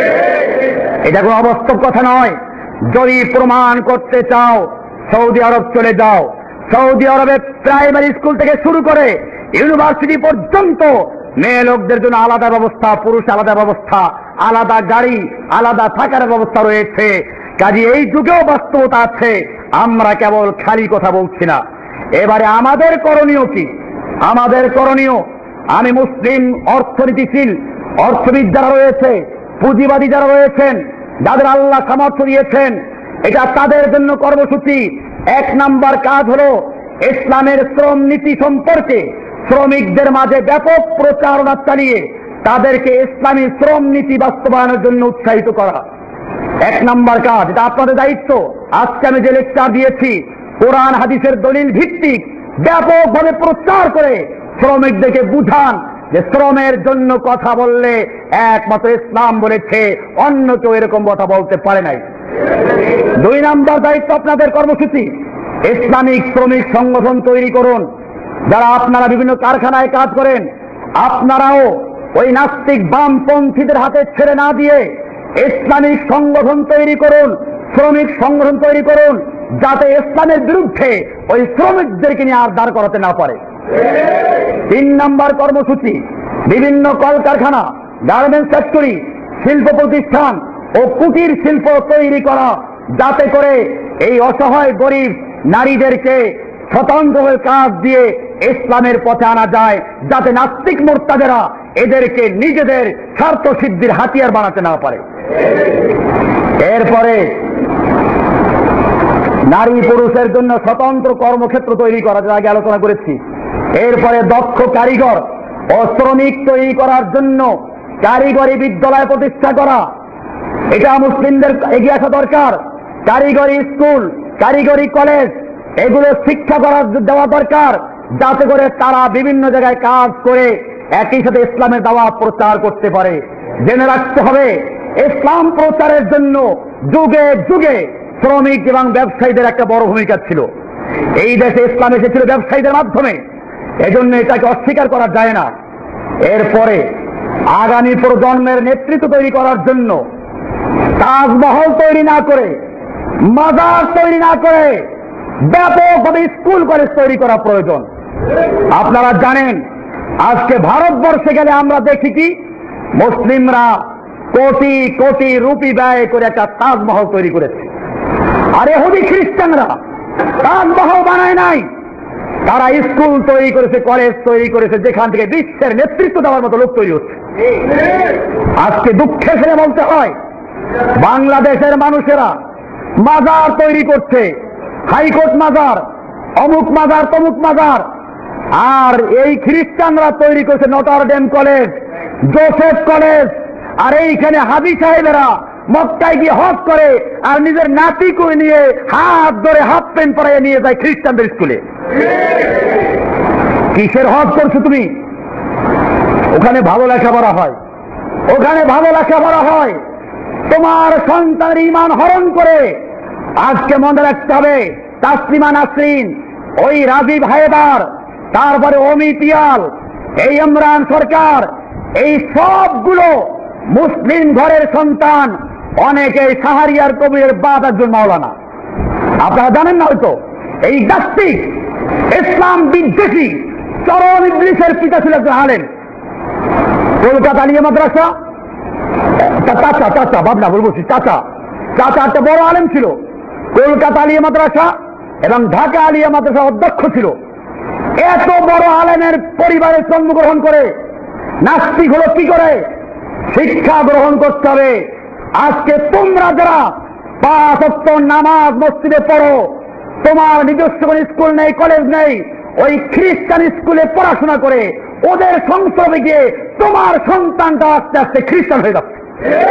এটা কোনো অবাস্তব কথা নয়। যদি প্রমাণ করতে চাও সৌদি আরব চলে যাও। সৌদি আরবে প্রাইমারি স্কুল থেকে শুরু করে ইউনিভার্সিটি পর্যন্ত মেয়ে লোকদের জন্য আলাদা ব্যবস্থা, পুরুষ আলাদা ব্যবস্থা, আলাদা গাড়ি, আলাদা থাকার ব্যবস্থা রয়েছে। কাজে এই যুগেও বাস্তবতা আছে, আমরা কেবল খালি কথা বলছি না। এবারে আমাদের করণীয় কি? আমাদের করণীয়, আমি মুসলিম অর্থনীতিশীল, অর্থবিদ যারা রয়েছে, পুঁজিবাদী যারা রয়েছেন, যাদের আল্লাহ সামর্থ্য দিয়েছেন, এটা তাদের জন্য কর্মসূচি। 1 নম্বর কাজ হলো ইসলামের শ্রম নীতি সম্পর্কে শ্রমিকদের মাঝে ব্যাপক প্রচারণা চালিয়ে তাদেরকে ইসলামী শ্রম নীতি বাস্তবায়নের জন্য উৎসাহিত করা। 1 নম্বর কাজ, এটা আপনাদের দায়িত্ব। আজকে আমি যে লেকচার দিয়েছি, কোরআন হাদিসের দলিল ভিত্তিক ব্যাপকভাবে প্রচার করে শ্রমিকদেরকে বুঝান যে শ্রমের জন্য কথা বললে একমাত্র ইসলাম বলেছে, অন্য কেউ এরকম কথা বলতে পারে নাই। 2 নম্বর দায়িত্ব আপনাদের কর্মসূচি, ইসলামিক শ্রমিক সংগঠন তৈরি করুন। যারা আপনারা বিভিন্ন কারখানায় কাজ করেন, আপনারাও ওই নাস্তিক বামপন্থীদের হাতে ছেড়ে না দিয়ে ইসলামিক সংগঠন তৈরি করুন, শ্রমিক সংগঠন তৈরি করুন, যাতে ইসলামের বিরুদ্ধে ওই শ্রমিকদেরকে নিয়ে আর দাঁড় করাতে না পারে। তিন নম্বর কর্মসূচি, বিভিন্ন কলকারখানা, গার্মেন্টস ফ্যাক্টরি, শিল্প প্রতিষ্ঠান ও কুটির শিল্প তৈরি করা, যাতে করে এই অসহায় গরিব নারীদেরকে স্বতন্ত্রভাবে কাজ দিয়ে ইসলামের পথে আনা যায়, যাতে নাস্তিক মোরতাদেরা এদেরকে নিজেদের স্বার্থ সিদ্ধির হাতিয়ার বানাতে না পারে। এরপরে নারী পুরুষের জন্য স্বতন্ত্র কর্মক্ষেত্র তৈরি করা, যা আগে আলোচনা করেছি। এরপরে দক্ষ কারিগর ও শ্রমিক তৈরি করার জন্য কারিগরি বিদ্যালয় প্রতিষ্ঠা করা, এটা মুসলিমদের এগিয়ে আসা দরকার। কারিগরি স্কুল, কারিগরি কলেজ, এগুলো শিক্ষা করার দেওয়া দরকার, যাতে করে তারা বিভিন্ন জায়গায় কাজ করে একই সাথে ইসলামের দাওয়াত প্রচার করতে পারে। জেনে রাখতে হবে, ইসলাম প্রচারের জন্য যুগে যুগে শ্রমিক এবং ব্যবসায়ীদের একটা বড় ভূমিকা ছিল। এই দেশে ইসলাম এসেছিল ব্যবসায়ীদের মাধ্যমে, এজন্য এটাকে অস্বীকার করা যায় না। এরপরে আগামী প্রজন্মের নেতৃত্ব তৈরি করার জন্য তাজমহল তৈরি না করে, মাজার তৈরি না করে, ব্যাপকভাবে স্কুল কলেজ তৈরি করা প্রয়োজন। আপনারা জানেন, আজকে ভারতবর্ষে গেলে আমরা দেখি কি মুসলিমরা কোটি কোটি রুপি ব্যয় করে একটা তাজমহল তৈরি করেছে। আর ইহুদি খ্রিস্টানরা তাজমহল বানায় নাই, তারা স্কুল তৈরি করেছে, কলেজ তৈরি করেছে, যেখান থেকে বিশ্বের নেতৃত্ব দেওয়ার মতো লোক তৈরি হচ্ছে। আজকে দুঃখের সাথে বলতে হয়, বাংলাদেশের মানুষেরা মাজার তৈরি করছে, হাইকোর্ট মাজার, অমুক মাজার, তমুক মাজার। আর এই খ্রিস্টানরা তৈরি করছে Notre Dame college, Joseph college. আর এইখানে হাজি সাহেবেরা মক্কায় গিয়ে হজ করে আর নিজের নাতিকে নিয়ে হাত ধরে হাফ প্যান্ট পরাইয়ে নিয়ে যায় খ্রিস্টানদের স্কুলে। কিসের হজ করছো তুমি? ওখানে ভালো লেখাপড়া হয়, ওখানে ভালো লেখাপড়া হয়। তোমার সন্তানের ঈমান হরণ করে। আজকে মনে রাখতে হবে, তাসলিমা নাসরিন, ওই রাজীব হায়দার, তারপরে অমিত ইয়াল, এই ইমরান সরকার, এই সবগুলো মুসলিম ঘরের সন্তান। অনেকে শাহরিয়ার কবিরের বাপ একজন মাওলানা, আপনারা জানেন না হয়তো। এই নাস্তিক ইসলাম বিদ্বেষী চরম ইবলিসের পিতা ছিল একজন আলেম, কলকাতা আলিয়া মাদ্রাসা, চাচা ভাবনা বলছি, চাচা একটা বড় আলেম ছিল। কলকাতা আলিয়া মাদ্রাসা এবং ঢাকা আলিয়া মাদ্রাসা অধ্যক্ষ ছিল। এত বড় আলেমের পরিবারে জন্মগ্রহণ করে নাস্তিক হলো কি করে? শিক্ষা গ্রহণ করতে হবে। আজকে তোমরা যারা 5 ওয়াক্ত নামাজ মসজিদে পড়ো, তোমার নিজস্ব কোনো স্কুল নেই, কলেজ নেই, ওই খ্রিস্টান স্কুলে পড়াশোনা করে ওদের সংস্রবে গিয়ে তোমার সন্তানটা আস্তে আস্তে খ্রিস্টান হয়ে যাচ্ছে।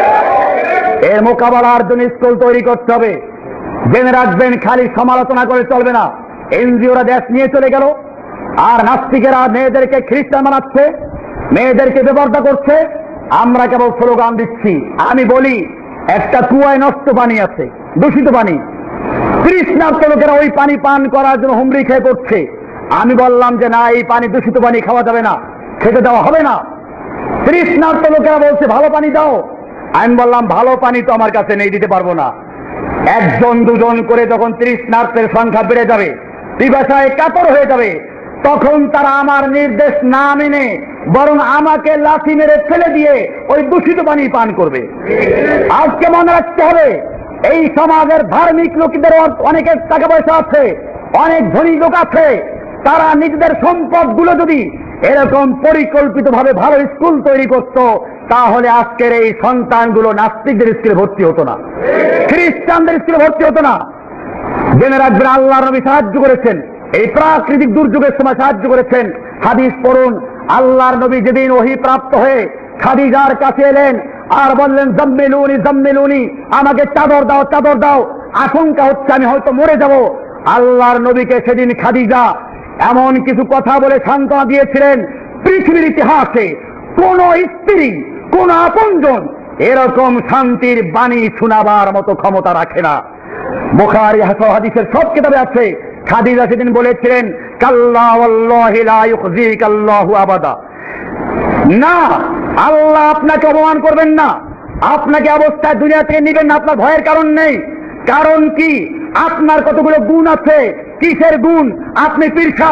এর মোকাবেলার জন্য স্কুল তৈরি করতে হবে। জেনে রাখবেন, খালি সমালোচনা করে চলবে না। এনজিওরা দেশ নিয়ে চলে গেল, আর নাস্তিকেরা মেয়েদেরকে খ্রিস্টান বানাচ্ছে, মেয়েদেরকে বেপরদা করছে। আমরা কেবল স্লোগান দিচ্ছি। আমি বলি, একটা কুয়ায় নষ্ট পানি আছে, দূষিত পানি, তৃষ্ণার্ত লোকেরা ওই পানি পান করার জন্য হুমড়ি খেয়ে পড়ছে। আমি বললাম যে না, এই পানি দূষিত পানি খাওয়া যাবে না, খেতে দেওয়া হবে না। তৃষ্ণার্ত লোকেরা বলছে ভালো পানি দাও। আমি বললাম ভালো পানি তো আমার কাছে নেই, দিতে পারবো না। 1-2 করে যখন তৃষ্ণার্তের সংখ্যা বেড়ে যাবে, পিপাসায় কাতর হয়ে যাবে, তখন তারা আমার নির্দেশ না মেনে বরং আমাকে লাথি মেরে ফেলে দিয়ে ওই দূষিত পানি পান করবে। আজকে মনে রাখতে হবে, এই সমাজের ধার্মিক লোকদের অনেকের টাকা পয়সা আছে, অনেক ধনী লোক আছে। তারা নিজেদের সম্পদগুলো যদি এরকম পরিকল্পিতভাবে ভালো স্কুল তৈরি করত, তাহলে আজকের এই সন্তানগুলো নাস্তিকদের স্কুলে ভর্তি হতো না, খ্রিস্টানদের স্কুলে ভর্তি হতো না। জেনে রাখবেন, আল্লাহর নবী সাহায্য করেছেন, এই প্রাকৃতিক দুর্যোগের সময় সাহায্য করেছেন। হাদিস পড়ুন, আল্লাহর নবী যেদিন ওহী প্রাপ্ত হয়ে খাদিজার কাছে এলেন আর বললেন জাম্মিলুনি জাম্মিলুনি, আমাকে চাদর দাও চাদর দাও, আশঙ্কা হচ্ছে আমি হয়তো মরে যাব। আল্লাহর নবীকে সেদিন খাদিজা এমন কিছু কথা বলে সান্ত্বনা দিয়েছিলেন, পৃথিবীর ইতিহাসে কোন স্ত্রী, কোন আপনজন এরকম শান্তির বাণী শোনাবার মতো ক্ষমতা রাখে না। বুখারী হাদিসের সব কিতাবে আছে, খাদিজা সেদিন বলেছিলেন, কাল্লা ওয়াল্লাহি লা ইউখজিকাল্লাহু আবাদা, না, আল্লাহ আপনাকে অপমান করবেন না, আপনাকে অবস্থায় দুনিয়া থেকে নেবেন না, আপনার ভয়ের কারণ নেই। কারণ কি? আপনার কতগুলো গুণ আছে। কিসের গুণ? আপনি পীর সাহেব,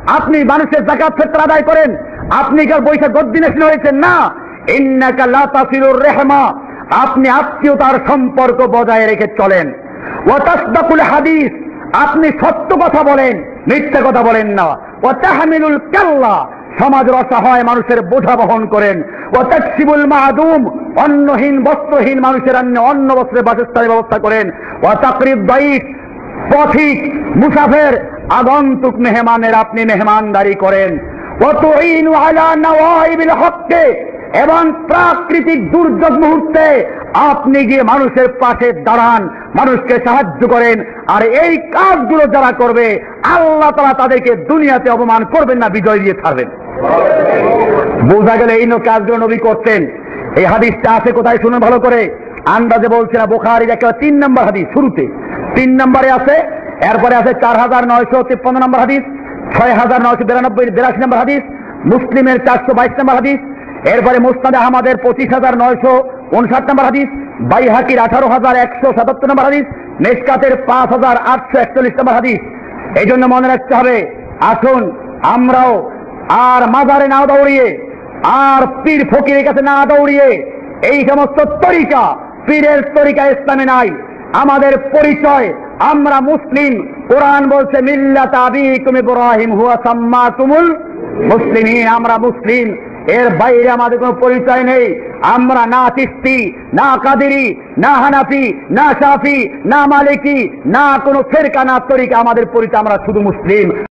আপনি মানুষের যাকাত ফিতরা আদায় করেন, আপনি কাল বৈশাখ গদ্দিনেশন হয়েছেন না। ইন্নাকা লা তাসিলুর রাহমা, আপনি আত্মীয়তার সম্পর্ক বজায় রেখে চলেন। ওয়া তাসদাকুল হাদিস, আপনি সত্য কথা বলেন, মিথ্যা কথা বলেন না। ওয়া তাহমিলুল কাল্লা, সমাজের অসহায় মানুষের বোঝা বহন করেন। ওয়া তাকসিবুল মাদুম, অন্নহীন বস্ত্রহীন মানুষের অন্ন বস্ত্রের বাসস্থানের ব্যবস্থা করেন। ওয়া তাকরিব দাইফ, পথিক মুসাফির আগন্তুক মেহমানের আপনি মেহমানদারি করেন। ওয়া তুঈনু আলা নওয়াইবিল হককে, এবং প্রাকৃতিক দুর্যোগ মুহূর্তে আপনি গিয়ে মানুষের পাশে দাঁড়ান, মানুষকে সাহায্য করেন। আর এই কাজগুলো যারা করবে আল্লাহ তাআলা তাদেরকে দুনিয়াতে অপমান করবেন না, বিজয় দিয়ে ছাড়বেন। বোঝা গেল এই কাজগুলো নবী করতেন। এই হাদিসটা আছে কোথায় শুনুন ভালো করে, আন্দাজে বলছি না, বুখারীর একেবারে 3 নম্বর হাদিস, শুরুতে 3 নম্বরে আছে, এরপরে আছে 4953 নম্বর হাদিস, 6992 নম্বর হাদিস, মুসলিমের 422 নম্বর হাদিস, এরপরে মুসনাদে আহমদের 25959 নম্বর হাদিস, বাইহাকির 18177 নম্বর হাদিস, মিশকাতের 5841 নম্বর হাদিস। এই জন্য মনে রাখতে হবে, আসুন আমরাও আর মাজারে না দৌড়িয়ে, আর পীর ফকিরের কাছে না দৌড়িয়ে, এই সমস্ত তরিকা, পীরের তরিকা ইসলামে নাই। আমাদের পরিচয় আমরা মুসলিম। কোরআন বলছে মিল্লাত আবিকুম ইব্রাহিম হুয়া সাম্মাকুমুল মুসলিমিন, আমরা মুসলিম, এর বাইরে আমাদের কোনো পরিচয় নেই। আমরা না চিশতি, না কাদেরি, না হানাফি, না শাফি, না মালিকি, না কোনো ফিরকা, না তরিকা, আমাদের পরিচয় আমরা শুধু মুসলিম।